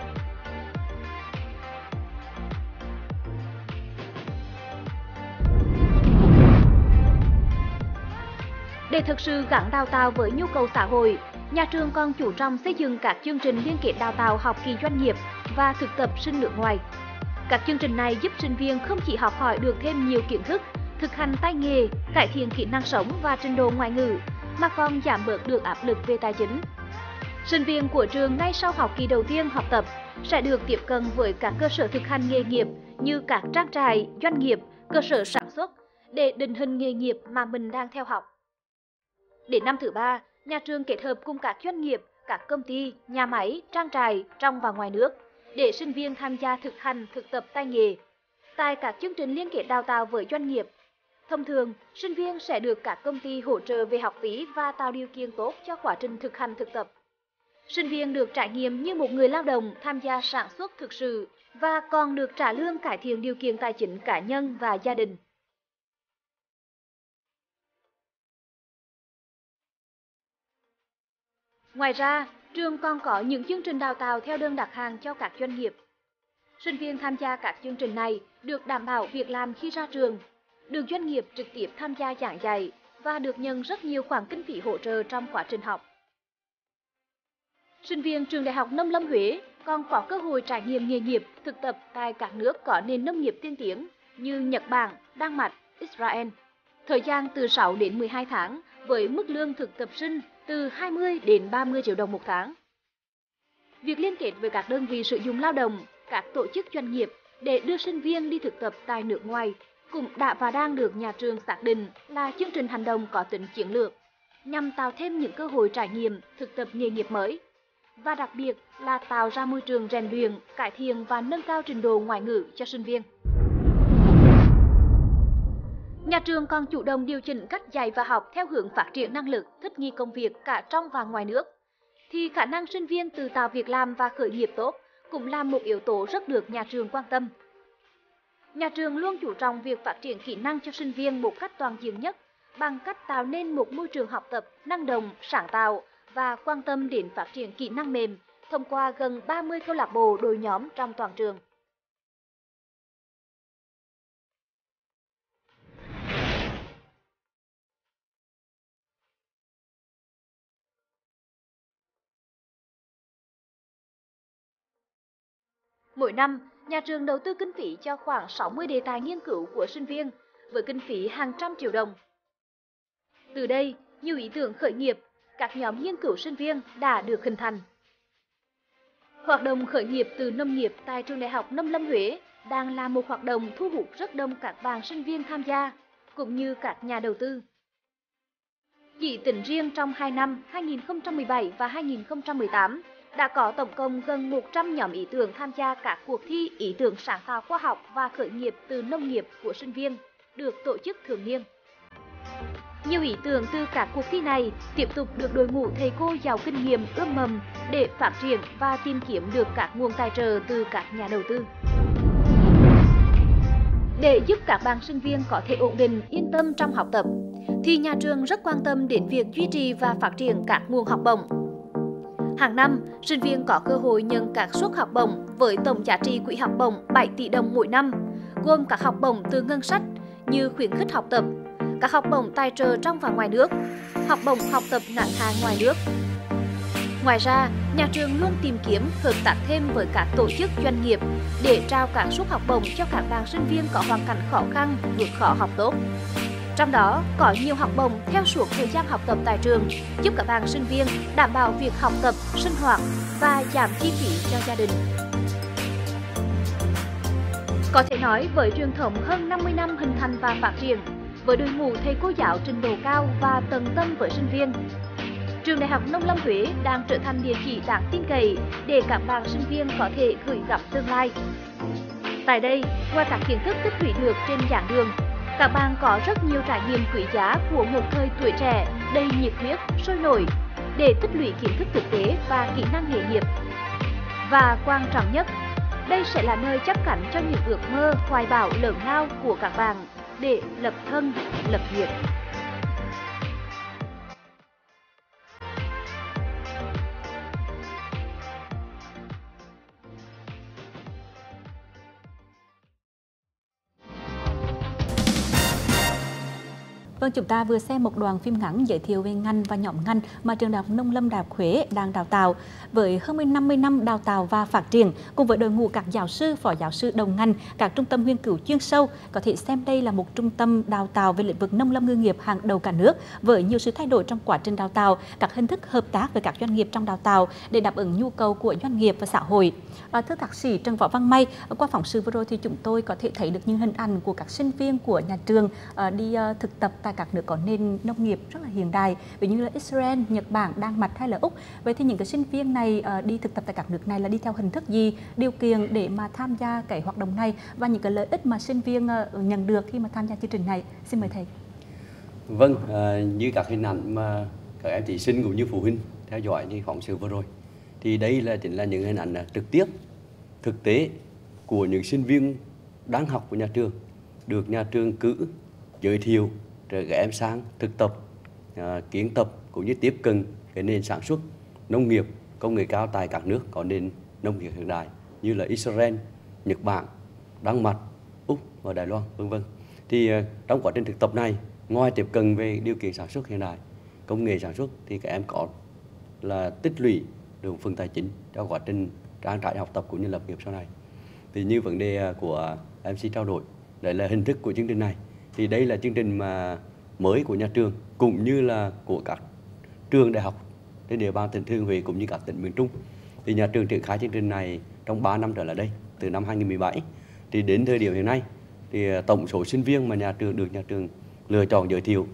Để thực sự gắn đào tạo với nhu cầu xã hội, nhà trường còn chú trọng xây dựng các chương trình liên kết đào tạo học kỳ doanh nghiệp và thực tập sinh nước ngoài. Các chương trình này giúp sinh viên không chỉ học hỏi được thêm nhiều kiến thức, thực hành tay nghề, cải thiện kỹ năng sống và trình độ ngoại ngữ, mà còn giảm bớt được áp lực về tài chính. Sinh viên của trường ngay sau học kỳ đầu tiên học tập sẽ được tiếp cận với các cơ sở thực hành nghề nghiệp như các trang trại, doanh nghiệp, cơ sở sản xuất để định hình nghề nghiệp mà mình đang theo học. Đến năm thứ 3, nhà trường kết hợp cùng các doanh nghiệp, các công ty, nhà máy, trang trại trong và ngoài nước để sinh viên tham gia thực hành, thực tập tay nghề. Tại các chương trình liên kết đào tạo với doanh nghiệp, thông thường, sinh viên sẽ được các công ty hỗ trợ về học phí và tạo điều kiện tốt cho quá trình thực hành thực tập. Sinh viên được trải nghiệm như một người lao động tham gia sản xuất thực sự và còn được trả lương cải thiện điều kiện tài chính cá nhân và gia đình. Ngoài ra, trường còn có những chương trình đào tạo theo đơn đặt hàng cho các doanh nghiệp. Sinh viên tham gia các chương trình này được đảm bảo việc làm khi ra trường, được doanh nghiệp trực tiếp tham gia giảng dạy và được nhận rất nhiều khoản kinh phí hỗ trợ trong quá trình học. Sinh viên trường Đại học Nông lâm Huế còn có cơ hội trải nghiệm nghề nghiệp thực tập tại các nước có nền nông nghiệp tiên tiến như Nhật Bản, Đan Mạch, Israel. Thời gian từ 6 đến 12 tháng với mức lương thực tập sinh từ 20 đến 30 triệu đồng một tháng. Việc liên kết với các đơn vị sử dụng lao động, các tổ chức doanh nghiệp để đưa sinh viên đi thực tập tại nước ngoài cũng đã và đang được nhà trường xác định là chương trình hành động có tính chiến lược, nhằm tạo thêm những cơ hội trải nghiệm thực tập nghề nghiệp mới, và đặc biệt là tạo ra môi trường rèn luyện, cải thiện và nâng cao trình độ ngoại ngữ cho sinh viên. Nhà trường còn chủ động điều chỉnh cách dạy và học theo hướng phát triển năng lực, thích nghi công việc cả trong và ngoài nước. Thì khả năng sinh viên tự tạo việc làm và khởi nghiệp tốt cũng là một yếu tố rất được nhà trường quan tâm. Nhà trường luôn chú trọng việc phát triển kỹ năng cho sinh viên một cách toàn diện nhất bằng cách tạo nên một môi trường học tập năng động, sáng tạo và quan tâm đến phát triển kỹ năng mềm thông qua gần 30 câu lạc bộ đội nhóm trong toàn trường. Mỗi năm, nhà trường đầu tư kinh phí cho khoảng 60 đề tài nghiên cứu của sinh viên với kinh phí hàng trăm triệu đồng. Từ đây, nhiều ý tưởng khởi nghiệp, các nhóm nghiên cứu sinh viên đã được hình thành. Hoạt động khởi nghiệp từ nông nghiệp tại trường Đại học Nông lâm Huế đang là một hoạt động thu hút rất đông các bạn sinh viên tham gia, cũng như các nhà đầu tư. Chỉ tính riêng trong 2 năm 2017 và 2018, đã có tổng cộng gần 100 nhóm ý tưởng tham gia các cuộc thi ý tưởng sáng tạo khoa học và khởi nghiệp từ nông nghiệp của sinh viên, được tổ chức thường niên. Nhiều ý tưởng từ các cuộc thi này tiếp tục được đội ngũ thầy cô giàu kinh nghiệm ươm mầm để phát triển và tìm kiếm được các nguồn tài trợ từ các nhà đầu tư. Để giúp các bạn sinh viên có thể ổn định, yên tâm trong học tập, thì nhà trường rất quan tâm đến việc duy trì và phát triển các nguồn học bổng. Hàng năm, sinh viên có cơ hội nhận các suất học bổng với tổng giá trị quỹ học bổng 7 tỷ đồng mỗi năm, gồm các học bổng từ ngân sách như khuyến khích học tập, các học bổng tài trợ trong và ngoài nước, học bổng học tập ngắn hạn ngoài nước. Ngoài ra, nhà trường luôn tìm kiếm hợp tác thêm với các tổ chức doanh nghiệp để trao các suất học bổng cho các bạn sinh viên có hoàn cảnh khó khăn, vượt khó học tốt. Trong đó, có nhiều học bổng theo suốt thời gian học tập tại trường, giúp các bạn sinh viên đảm bảo việc học tập, sinh hoạt và giảm chi phí cho gia đình. Có thể nói, với truyền thống hơn 50 năm hình thành và phát triển, với đội ngũ thầy cô giáo trình độ cao và tận tâm với sinh viên, trường Đại học Nông lâm Huế đang trở thành địa chỉ đáng tin cậy để các bạn sinh viên có thể gửi gắm tương lai. Tại đây, ngoài các kiến thức tích lũy được trên giảng đường, các bạn có rất nhiều trải nghiệm quý giá của một thời tuổi trẻ đầy nhiệt huyết, sôi nổi để tích lũy kiến thức thực tế và kỹ năng nghề nghiệp. Và quan trọng nhất, Đây sẽ là nơi chắp cánh cho những ước mơ, hoài bão lớn lao của các bạn để lập thân, lập nghiệp.
Vâng, chúng ta vừa xem một đoạn phim ngắn giới thiệu về ngành và nhóm ngành mà Trường Đại học Nông lâm Đại học Huế đang đào tạo. Với hơn 50 năm đào tạo và phát triển, cùng với đội ngũ các giáo sư, phó giáo sư đầu ngành, các trung tâm nghiên cứu chuyên sâu, có thể xem đây là một trung tâm đào tạo về lĩnh vực nông lâm ngư nghiệp hàng đầu cả nước, với nhiều sự thay đổi trong quá trình đào tạo, các hình thức hợp tác với các doanh nghiệp trong đào tạo để đáp ứng nhu cầu của doanh nghiệp và xã hội. Thưa thạc sĩ Trần Võ Văn May, qua phóng sự vừa rồi thì chúng tôi có thể thấy được những hình ảnh của các sinh viên của nhà trường đi thực tập tại các nước có nền nông nghiệp rất là hiện đại, ví như là Israel, Nhật Bản, Đan Mạch hay là Úc. Vậy thì những cái sinh viên này đi thực tập tại các nước này là đi theo hình thức gì, điều kiện để mà tham gia cái hoạt động này và những cái lợi ích mà sinh viên nhận được khi mà tham gia chương trình này? Xin mời thầy.
Vâng, như các hình ảnh mà các em thí sinh cũng như phụ huynh theo dõi như phóng sự vừa rồi, thì đây chính là những hình ảnh trực tiếp, thực tế của những sinh viên đang học của nhà trường, được nhà trường cử, giới thiệu rồi các em sang thực tập, kiến tập cũng như tiếp cận cái nền sản xuất nông nghiệp công nghệ cao tại các nước có nền nông nghiệp hiện đại như là Israel, Nhật Bản, Đan Mạch, Úc và Đài Loan, vân vân. Thì trong quá trình thực tập này, ngoài tiếp cận về điều kiện sản xuất hiện đại, công nghệ sản xuất, thì các em có là tích lũy được phần tài chính cho quá trình trang trải học tập cũng như lập nghiệp sau này. Thì như vấn đề của MC trao đổi, đấy là hình thức của chương trình này. Thì đây là chương trình mà mới của nhà trường cũng như là của các trường đại học trên địa bàn tỉnh Thừa Thiên Huế cũng như các tỉnh miền Trung. Thì nhà trường triển khai chương trình này trong 3 năm trở lại đây, từ năm 2017. Thì đến thời điểm hiện nay thì tổng số sinh viên mà nhà trường lựa chọn giới thiệu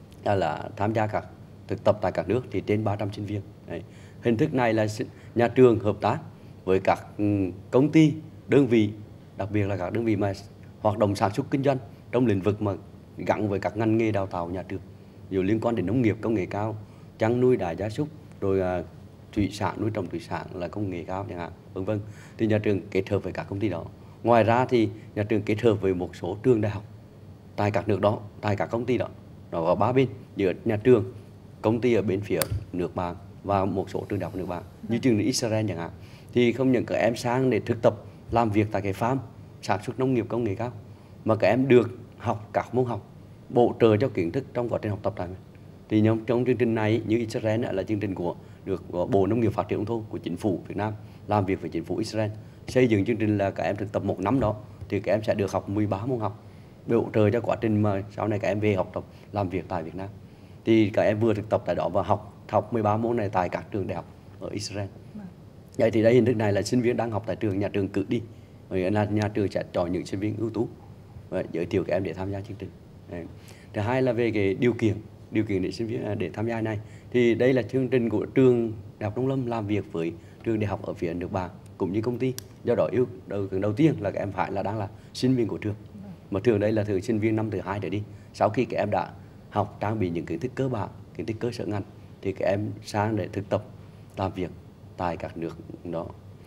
là tham gia các thực tập tại các nước thì trên 300 sinh viên. Đấy. Hình thức này là nhà trường hợp tác với các công ty, đơn vị, đặc biệt là các đơn vị mà hoạt động sản xuất kinh doanh trong lĩnh vực mà gắn với các ngành nghề đào tạo nhà trường, dù liên quan đến nông nghiệp công nghệ cao, chăn nuôi đại gia súc, rồi thủy sản, nuôi trồng thủy sản là công nghệ cao chẳng hạn, vân vân. Thì nhà trường kết hợp với các công ty đó. Ngoài ra thì nhà trường kết hợp với một số trường đại học tại các nước đó, tại các công ty đó. Nó có 3 bên, giữa nhà trường, công ty ở bên phía nước bạn và một số trường đại học nước bạn, như trường Israel chẳng hạn. Thì không những các em sang để thực tập làm việc tại cái farm sản xuất nông nghiệp công nghệ cao, mà các em được học các môn học bổ trợ cho kiến thức trong quá trình học tập tại mình. Thì trong chương trình này, như Israel là chương trình của Bộ Nông nghiệp Phát triển nông thôn của chính phủ Việt Nam làm việc với chính phủ Israel xây dựng chương trình là các em thực tập 1 năm đó thì các em sẽ được học 13 môn học bổ trợ cho quá trình mà sau này các em về học tập làm việc tại Việt Nam. Thì các em vừa thực tập tại đó và học 13 môn này tại các trường đại học ở Israel. Vậy thì đây hình thức này là sinh viên đang học tại trường, nhà trường cử đi, bởi là nhà trường sẽ chọn những sinh viên ưu tú và giới thiệu các em để tham gia chương trình. Đấy. Thứ hai là về cái điều kiện để sinh viên để tham gia này, thì đây là chương trình của trường Đại học Nông lâm làm việc với trường đại học ở phía nước bạn cũng như công ty. Do đó đầu tiên là các em phải là đang là sinh viên của trường, mà thường đây là thường sinh viên năm thứ 2 trở đi. Sau khi các em đã học trang bị những kiến thức cơ bản, kiến thức cơ sở ngành, thì các em sang để thực tập làm việc tại các nước đó.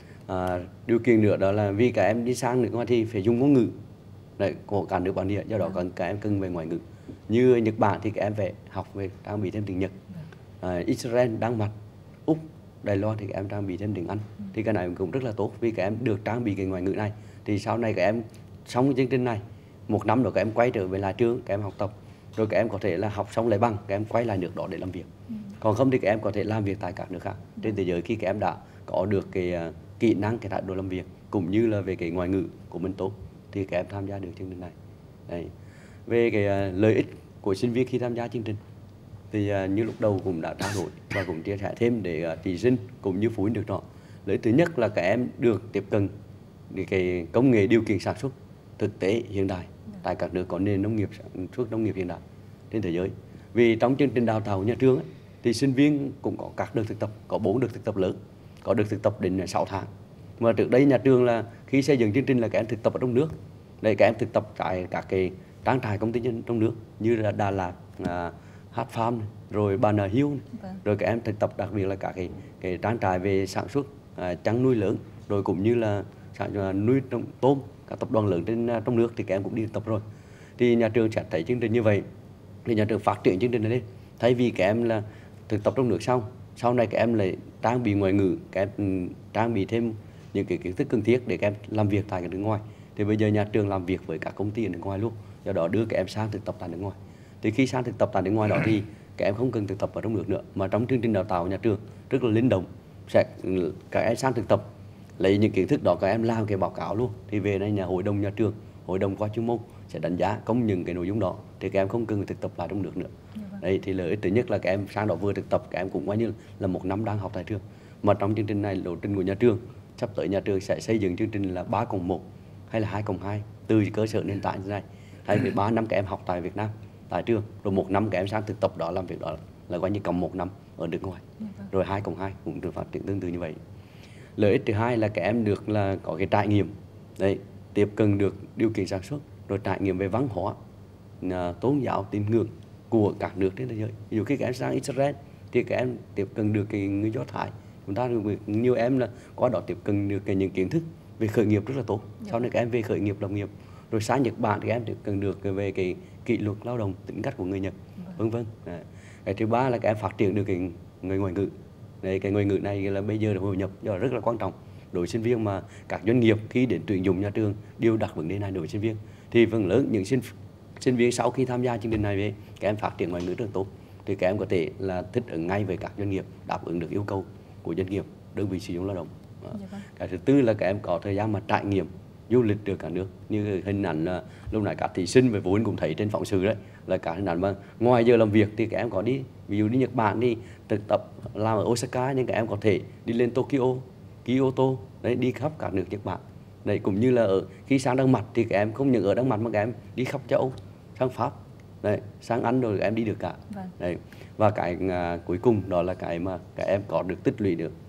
Điều kiện nữa đó là vì các em đi sang nước ngoài thì phải dùng ngôn ngữ của cả nước bản địa, do đó các em cần về ngoại ngữ. Như Nhật Bản thì các em phải học về trang bị thêm tiếng Nhật, Israel, Đan Mạch, Úc, Đài Loan thì các em trang bị thêm tiếng Anh. Thì cái này cũng rất là tốt vì các em được trang bị cái ngoại ngữ này. Thì sau này các em xong chương trình này, 1 năm rồi các em quay trở về lại trường, các em học tập, rồi các em có thể là học xong lấy bằng, các em quay lại nước đó để làm việc. Còn không thì các em có thể làm việc tại các nước khác trên thế giới khi các em đã có được cái kỹ năng, cái thái độ làm việc cũng như là về cái ngoại ngữ của mình tốt thì các em tham gia được chương trình này. Đấy. Về cái lợi ích của sinh viên khi tham gia chương trình thì như lúc đầu cũng đã trao đổi và cũng chia sẻ thêm để thí sinh cũng như phụ huynh được rõ. Lợi ích thứ nhất là các em được tiếp cận cái công nghệ điều kiện sản xuất thực tế hiện đại tại các nước có nền nông nghiệp sản xuất nông nghiệp hiện đại trên thế giới. Vì trong chương trình đào tạo của nhà trường ấy, thì sinh viên cũng có các đợt thực tập, có 4 đợt thực tập lớn, có đợt thực tập đến 6 tháng. Mà trước đây nhà trường là khi xây dựng chương trình là các em thực tập ở trong nước, để các em thực tập tại các cái trang trại công ty trong nước như là Đà Lạt, Hát Farm, rồi Bà Nà Hills, rồi các em thực tập đặc biệt là các cái trang trại về sản xuất chăn nuôi lớn, rồi cũng như là nuôi trồng tôm, các tập đoàn lớn trong nước thì các em cũng đi thực tập rồi. Thì nhà trường sẽ thấy chương trình như vậy thì nhà trường phát triển chương trình này lên, thay vì các em là thực tập trong nước xong, sau này các em lại trang bị ngoại ngữ, các em trang bị thêm những cái kiến thức cần thiết để các em làm việc tại nước ngoài. Thì bây giờ nhà trường làm việc với các công ty ở nước ngoài luôn, do đó đưa các em sang thực tập tại nước ngoài. Thì khi sang thực tập tại nước ngoài đó thì các em không cần thực tập ở trong nước nữa, mà trong chương trình đào tạo nhà trường rất là linh động, sẽ các em sang thực tập lấy những kiến thức đó các em làm cái báo cáo luôn, thì về đây hội đồng nhà trường, hội đồng khoa chuyên môn sẽ đánh giá công nhận cái nội dung đó, thì các em không cần thực tập lại trong nước nữa. Đây thì lợi ích thứ nhất là các em sang đó vừa thực tập, các em cũng coi như là một năm đang học tại trường. Mà trong chương trình này, lộ trình của nhà trường sắp tới nhà trường sẽ xây dựng chương trình là 3+1 hay là 2+2 từ cơ sở nền tảng như này, hay 13 năm các em học tại Việt Nam tại trường, rồi 1 năm các em sang thực tập đó, làm việc đó là coi như cộng 1 năm ở nước ngoài, rồi 2+2 cũng được phát triển tương tự như vậy. Lợi ích thứ hai là các em được là có cái trải nghiệm, đấy, tiếp cận được điều kiện sản xuất, rồi trải nghiệm về văn hóa, tôn giáo, tín ngưỡng của các nước trên thế giới. Ví dụ khi các em sang Israel thì các em tiếp cận được cái người Do Thái, chúng ta nhiều em là qua đó tiếp cận được những kiến thức về khởi nghiệp rất là tốt. Sau này các em về khởi nghiệp, lập nghiệp. Rồi sang Nhật Bản thì các em tiếp cận được về cái kỷ luật lao động, tính cách của người Nhật, vân vân. Cái thứ ba là các em phát triển được cái người ngoại ngữ. Đấy, cái ngoại ngữ này là bây giờ là hội nhập, do rất là quan trọng đối với sinh viên, mà các doanh nghiệp khi đến tuyển dụng nhà trường đều đặt vấn đề này đối với sinh viên. Thì phần lớn những sinh viên sau khi tham gia chương trình này về, các em phát triển ngoại ngữ rất tốt, thì các em có thể là thích ứng ngay với các doanh nghiệp, đáp ứng được yêu cầu của doanh nghiệp, đơn vị sử dụng lao động. Cái thứ tư là các em có thời gian mà trải nghiệm du lịch được cả nước, như hình ảnh là lúc nãy các thí sinh và phụ huynh cũng thấy trên phóng sự đấy, là các hình ảnh mà ngoài giờ làm việc thì các em có đi, ví dụ đi Nhật Bản đi thực tập làm ở Osaka, nhưng các em có thể đi lên Tokyo, Kyoto, đấy, đi khắp cả nước Nhật Bản. Đấy, cũng như là khi sang Đan Mạch thì các em không những ở Đan Mạch mà các em đi khắp châu Âu, sang Pháp, đấy, sang Anh rồi các em đi được cả. Đấy. Và cái cuối cùng đó là cái mà các em có được tích lũy được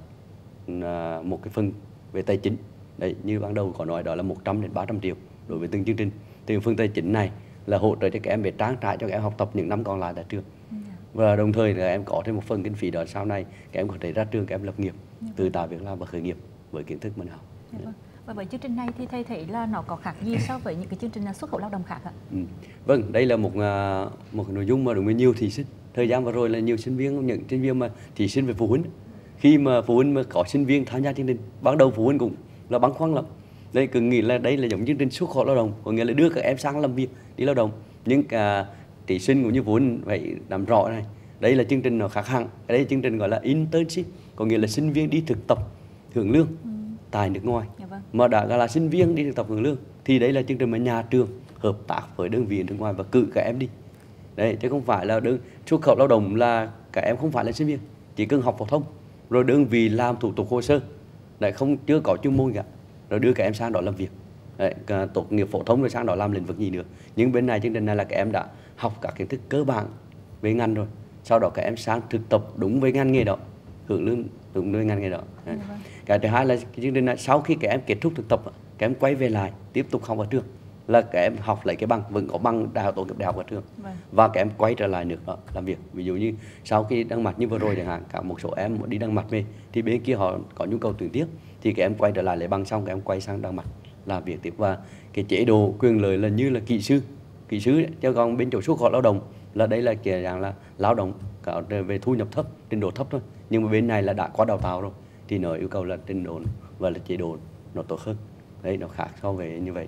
một cái phần về tài chính. Đấy, như ban đầu có nói đó là 100 đến 300 triệu đối với từng chương trình. Thì phần tài chính này là hỗ trợ cho các em về trang trải cho các em học tập những năm còn lại tại trường. Và đồng thời là em có thêm một phần kinh phí đó, sau này các em có thể ra trường các em lập nghiệp, tự tạo việc làm và khởi nghiệp với kiến thức mình học.
Và với chương trình này thì thầy thấy là nó có khác gì so với những cái chương trình xuất khẩu lao động khác ạ?
Vâng, đây là một nội dung mà đối với nhiều thí sinh. Thời gian vừa rồi là nhiều sinh viên, những sinh viên mà thí sinh về phụ huynh, khi mà phụ huynh mà có sinh viên tham gia chương trình, ban đầu phụ huynh cũng là băn khoăn lắm. Đây cứ nghĩ là đây là giống chương trình xuất khẩu lao động, có nghĩa là đưa các em sang làm việc, đi lao động. Nhưng thí sinh cũng như phụ huynh phải nắm rõ này, đây là chương trình nó khác hẳn. Đây là chương trình gọi là internship, có nghĩa là sinh viên đi thực tập hưởng lương tại nước ngoài. Mà đã là sinh viên đi thực tập hưởng lương thì đây là chương trình mà nhà trường hợp tác với đơn vị nước ngoài và cử các em đi. Đấy, chứ không phải là xuất khẩu lao động là các em không phải là sinh viên, chỉ cần học phổ thông, rồi đơn vị làm thủ tục hồ sơ, lại không chưa có chuyên môn cả, rồi đưa các em sang đó làm việc. Đấy, tốt nghiệp phổ thông rồi sang đó làm lĩnh vực gì nữa. Nhưng bên này chương trình này là các em đã học các kiến thức cơ bản về ngành rồi, sau đó các em sang thực tập đúng với ngành nghề đó, hưởng lương đúng với ngành nghề đó. Cái thứ hai là chương trình này sau khi các em kết thúc thực tập, các em quay về lại tiếp tục học ở trường, là các em học lấy cái bằng, vẫn có bằng đại học, tốt nghiệp đại học ở trường, và các em quay trở lại nước đó làm việc. Ví dụ như sau khi Đan Mạch như vừa rồi chẳng hạn, cả một số em đi Đan Mạch về thì bên kia họ có nhu cầu tuyển tiếp, thì các em quay trở lại lấy bằng xong các em quay sang Đan Mạch làm việc tiếp. Và cái chế độ quyền lợi là như là kỹ sư ấy. Chứ còn bên chỗ xuất khẩu lao động là đây là kiểu dạng là lao động cả về thu nhập thấp, trình độ thấp thôi, nhưng mà bên này là đã có đào tạo rồi thì nó yêu cầu là trình độ và là chế độ nó tốt hơn. Đấy, nó khác so với như vậy.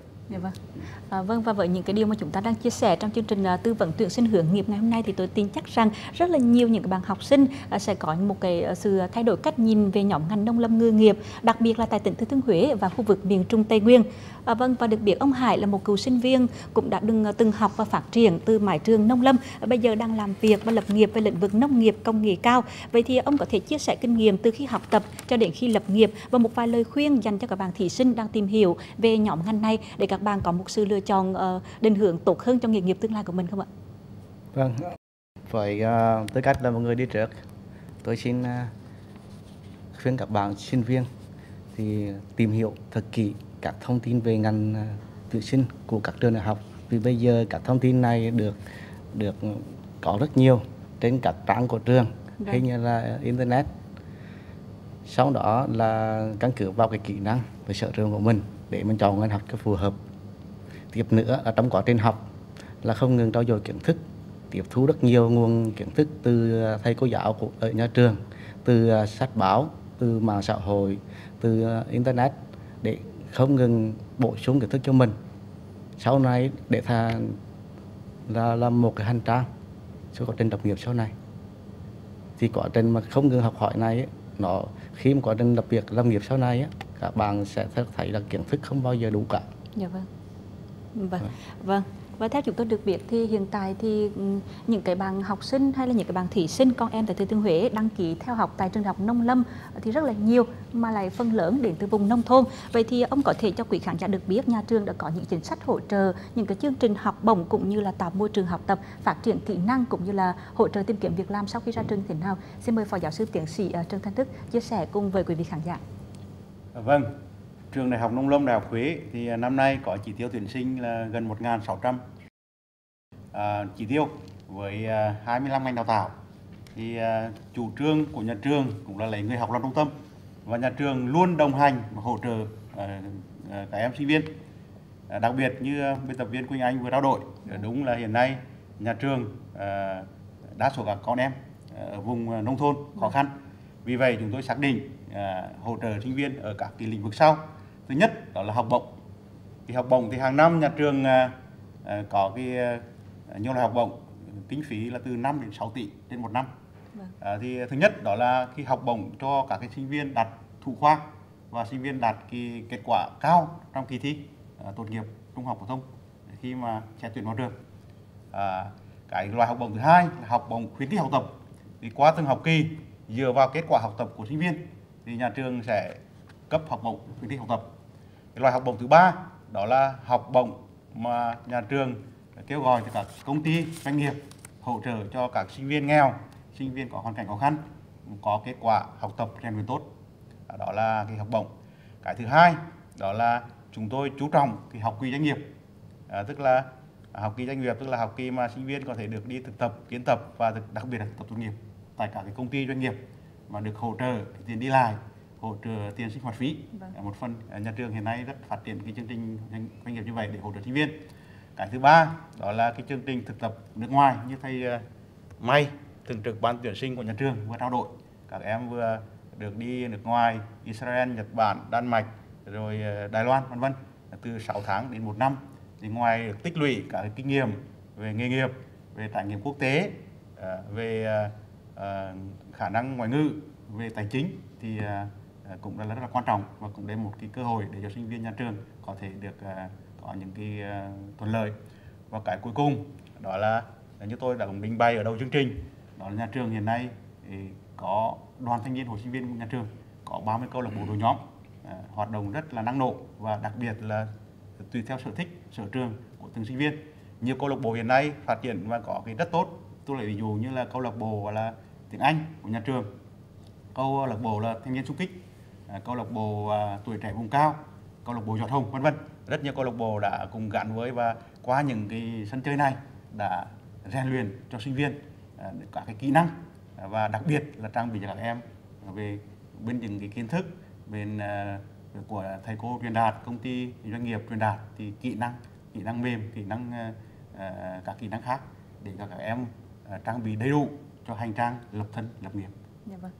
Vâng, và với những cái điều mà chúng ta đang chia sẻ trong chương trình tư vấn tuyển sinh hướng nghiệp ngày hôm nay thì tôi tin chắc rằng rất là nhiều những bạn học sinh sẽ có một cái sự thay đổi cách nhìn về nhóm ngành nông lâm ngư nghiệp, đặc biệt là tại tỉnh Thừa Thiên Huế và khu vực miền Trung Tây Nguyên. Vâng, và được biết ông Hải là một cựu sinh viên cũng đã từng học và phát triển từ mái trường nông lâm, bây giờ đang làm việc và lập nghiệp về lĩnh vực nông nghiệp công nghệ cao. Vậy thì ông có thể chia sẻ kinh nghiệm từ khi học tập cho đến khi lập nghiệp và một vài lời khuyên dành cho các bạn thí sinh đang tìm hiểu về nhóm ngành này để các bạn có một sự lựa chọn định hướng tốt hơn cho nghề nghiệp tương lai của mình không ạ?
Vâng, với tư cách là một người đi trước, tôi xin khuyên các bạn sinh viên thì tìm hiểu thật kỹ các thông tin về ngành tuyển sinh của các trường đại học, vì bây giờ các thông tin này được có rất nhiều trên các trang của trường hay như là internet. Sau đó là căn cứ vào cái kỹ năng và sở trường của mình để mình chọn ngành học cho phù hợp. Tiếp nữa là trong quá trình học là không ngừng trau dồi kiến thức, tiếp thu rất nhiều nguồn kiến thức từ thầy cô giáo ở nhà trường, từ sách báo, từ mạng xã hội, từ internet để không ngừng bổ sung kiến thức cho mình. Sau này để là một cái hành trang cho quá trình lập nghiệp sau này. Thì quá trình mà không ngừng học hỏi này nó khi mà quá trình lập việc làm nghiệp sau này các bạn sẽ thấy là kiến thức không bao giờ đủ cả.
Dạ vâng. Và theo chúng tôi được biết thì hiện tại thì những cái bạn học sinh hay là những cái bạn thí sinh con em tại Thừa Thiên Huế đăng ký theo học tại trường đại học nông lâm thì rất là nhiều, mà lại phần lớn đến từ vùng nông thôn. Vậy thì ông có thể cho quý khán giả được biết nhà trường đã có những chính sách hỗ trợ, những cái chương trình học bổng cũng như là tạo môi trường học tập, phát triển kỹ năng cũng như là hỗ trợ tìm kiếm việc làm sau khi ra trường thế nào? Xin mời Phó Giáo sư Tiến sĩ Trần Thanh Đức chia sẻ cùng với quý vị khán giả.
Vâng, trường Đại học Nông lâm Đại học Huế thì năm nay có chỉ tiêu tuyển sinh là gần 1.600 chỉ tiêu với 25 ngành đào tạo. Thì chủ trương của nhà trường cũng là lấy người học làm trung tâm, và nhà trường luôn đồng hành và hỗ trợ các em sinh viên. Đặc biệt như biên tập viên Quỳnh Anh vừa trao đổi, đúng là hiện nay nhà trường đa số các con em ở vùng nông thôn khó khăn. Vì vậy chúng tôi xác định hỗ trợ sinh viên ở các cái lĩnh vực sau. Thứ nhất đó là học bổng. Thì học bổng thì hàng năm nhà trường có cái nhiều loại học bổng, kinh phí là từ 5 đến 6 tỷ trên một năm. Thì thứ nhất đó là khi học bổng cho các cái sinh viên đạt thủ khoa và sinh viên đạt cái kết quả cao trong kỳ thi tốt nghiệp trung học phổ thông khi mà xét tuyển vào trường. Cái loại học bổng thứ hai là học bổng khuyến khích học tập. Thì qua từng học kỳ dựa vào kết quả học tập của sinh viên thì nhà trường sẽ cấp học bổng khuyến khích học tập. Cái loại học bổng thứ ba đó là học bổng mà nhà trường kêu gọi từ các công ty doanh nghiệp hỗ trợ cho các sinh viên nghèo, sinh viên có hoàn cảnh khó khăn, có kết quả học tập rèn luyện tốt. Đó là cái học bổng. Cái thứ hai đó là chúng tôi chú trọng cái học kỳ doanh nghiệp, tức là học kỳ doanh nghiệp tức là học kỳ mà sinh viên có thể được đi thực tập, kiến tập và đặc biệt là thực tập tốt nghiệp tại các cái công ty doanh nghiệp mà được hỗ trợ tiền đi lại, hỗ trợ tiền sinh hoạt phí. Một phần nhà trường hiện nay rất phát triển cái chương trình doanh nghiệp như vậy để hỗ trợ sinh viên. Cái thứ ba đó là cái chương trình thực tập nước ngoài như thầy May, thường trực ban tuyển sinh của nhà trường vừa trao đổi. Các em vừa được đi nước ngoài, Israel, Nhật Bản, Đan Mạch, rồi Đài Loan, vân vân, từ 6 tháng đến 1 năm. Thì ngoài được tích lũy các cái kinh nghiệm về nghề nghiệp, về trải nghiệm quốc tế, về khả năng ngoại ngữ, về tài chính thì cũng rất là quan trọng, và cũng là một cái cơ hội để cho sinh viên nhà trường có thể được có những cái thuận lợi. Và cái cuối cùng đó là như tôi đã cũng trình bày ở đầu chương trình, đó là nhà trường hiện nay thì có đoàn thanh niên hội sinh viên của nhà trường có 30 câu lạc bộ đội nhóm hoạt động rất là năng nổ, và đặc biệt là tùy theo sở thích, sở trường của từng sinh viên. Nhiều câu lạc bộ hiện nay phát triển và có cái rất tốt. Tôi lấy ví dụ như là câu lạc bộ là tiếng Anh của nhà trường, câu lạc bộ là thanh niên xung kích, câu lạc bộ tuổi trẻ vùng cao, câu lạc bộ giọt hồng, vân vân. Rất nhiều câu lạc bộ đã cùng gắn với, và qua những cái sân chơi này đã rèn luyện cho sinh viên các cái kỹ năng, và đặc biệt là trang bị cho các em về bên những cái kiến thức bên của thầy cô truyền đạt, công ty doanh nghiệp truyền đạt, thì kỹ năng mềm, kỹ năng các kỹ năng khác để cho các em trang bị đầy đủ cho hành trang lập thân lập nghiệp.
Dạ vâng.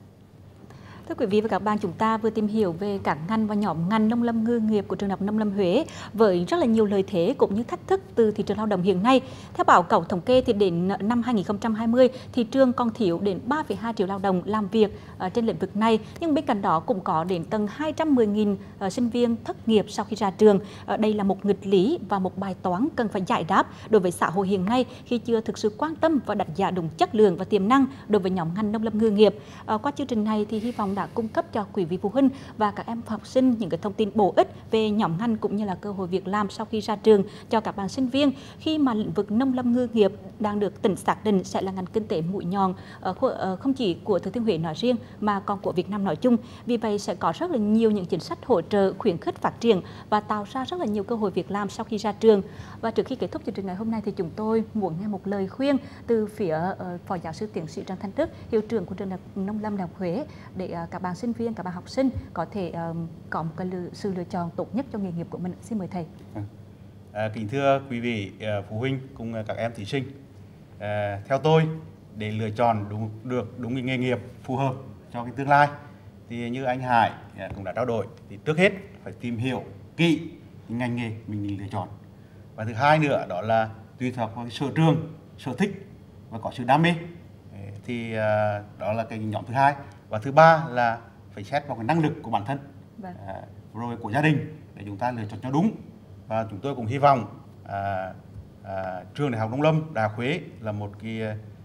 Thưa quý vị và các bạn, chúng ta vừa tìm hiểu về các ngành và nhóm ngành nông lâm ngư nghiệp của trường Đại học Nông lâm Huế với rất là nhiều lợi thế cũng như thách thức từ thị trường lao động hiện nay. Theo báo cáo thống kê thì đến năm 2020, thị trường còn thiếu đến 3,2 triệu lao động làm việc trên lĩnh vực này, nhưng bên cạnh đó cũng có đến tầng 210.000 sinh viên thất nghiệp sau khi ra trường. Đây là một nghịch lý và một bài toán cần phải giải đáp đối với xã hội hiện nay khi chưa thực sự quan tâm và đánh giá đúng chất lượng và tiềm năng đối với nhóm ngành nông lâm ngư nghiệp. Qua chương trình này thì hy vọng đã cung cấp cho quý vị phụ huynh và các em học sinh những cái thông tin bổ ích về nhóm ngành cũng như là cơ hội việc làm sau khi ra trường cho các bạn sinh viên, khi mà lĩnh vực nông lâm ngư nghiệp đang được tỉnh xác định sẽ là ngành kinh tế mũi nhọn không chỉ của Thừa Thiên Huế nói riêng mà còn của Việt Nam nói chung. Vì vậy sẽ có rất là nhiều những chính sách hỗ trợ khuyến khích phát triển và tạo ra rất là nhiều cơ hội việc làm sau khi ra trường. Và trước khi kết thúc chương trình ngày hôm nay thì chúng tôi muốn nghe một lời khuyên từ phía Phó Giáo sư Tiến sĩ Trần Thanh Đức, hiệu trưởng của trường Đại học Nông lâm Đại học Huế, để các bạn sinh viên, các bạn học sinh có thể có một cái sự lựa chọn tốt nhất cho nghề nghiệp của mình. Xin mời thầy.
Kính thưa quý vị phụ huynh cùng các em thí sinh, theo tôi để lựa chọn đúng cái nghề nghiệp phù hợp cho cái tương lai thì như anh Hải cũng đã trao đổi, thì trước hết phải tìm hiểu kỹ cái ngành nghề mình lựa chọn, và thứ hai nữa đó là tùy thuộc vào sở trường, sở thích và có sự đam mê, thì đó là cái nhóm thứ hai. Và thứ ba là phải xét vào cái năng lực của bản thân, rồi của gia đình để chúng ta lựa chọn cho đúng. Và chúng tôi cũng hy vọng trường Đại học Nông Lâm, Đại học Huế là một cái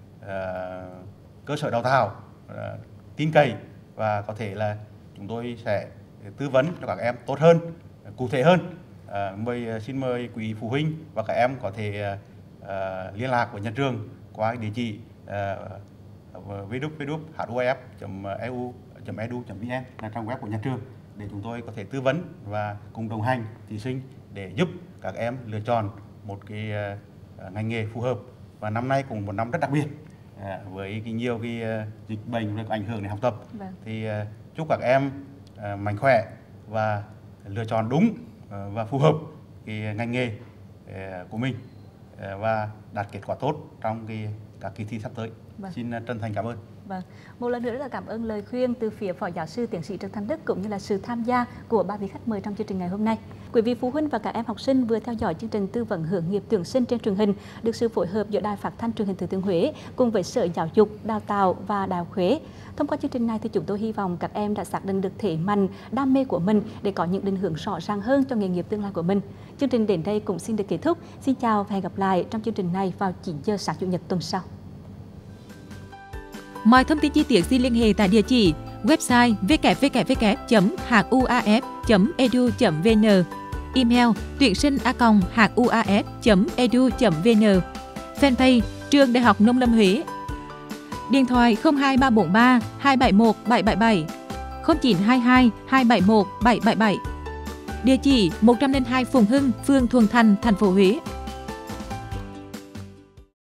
cơ sở đào tạo tin cậy, và có thể là chúng tôi sẽ tư vấn cho các em tốt hơn, cụ thể hơn. Xin mời quý phụ huynh và các em có thể liên lạc với nhà trường qua địa chỉ www.huif.edu.vn là trang web của nhà trường, để chúng tôi có thể tư vấn và cùng đồng hành thí sinh để giúp các em lựa chọn một cái ngành nghề phù hợp. Và năm nay cũng một năm rất đặc biệt với nhiều cái dịch bệnh và ảnh hưởng đến học tập. Thì chúc các em mạnh khỏe và lựa chọn đúng và phù hợp cái ngành nghề của mình và đạt kết quả tốt trong các kỳ thi sắp tới. Xin chân thành cảm ơn.
Một lần nữa rất là cảm ơn lời khuyên từ phía Phó Giáo sư Tiến sĩ Trần Thanh Đức cũng như là sự tham gia của ba vị khách mời trong chương trình ngày hôm nay. Quý vị phụ huynh và các em học sinh vừa theo dõi chương trình tư vấn hướng nghiệp tuyển sinh trên truyền hình được sự phối hợp giữa Đài Phát thanh Truyền hình Thừa Thiên Huế cùng với Sở Giáo dục, Đào tạo và Đại học Huế. Thông qua chương trình này thì chúng tôi hy vọng các em đã xác định được thế mạnh, đam mê của mình để có những định hướng rõ ràng hơn cho nghề nghiệp tương lai của mình. Chương trình đến đây cũng xin được kết thúc. Xin chào và hẹn gặp lại trong chương trình này vào 9 giờ sáng Chủ nhật tuần sau.
Mọi thông tin chi tiết xin liên hệ tại địa chỉ website www.huaf.edu.vn, email tuyển sinh@huaf.edu.vn, fanpage Trường Đại học Nông Lâm Huế, điện thoại 02343 271 777, 0922 271 777, địa chỉ 102 Phùng Hưng, phường Thuận Thành, thành phố Huế.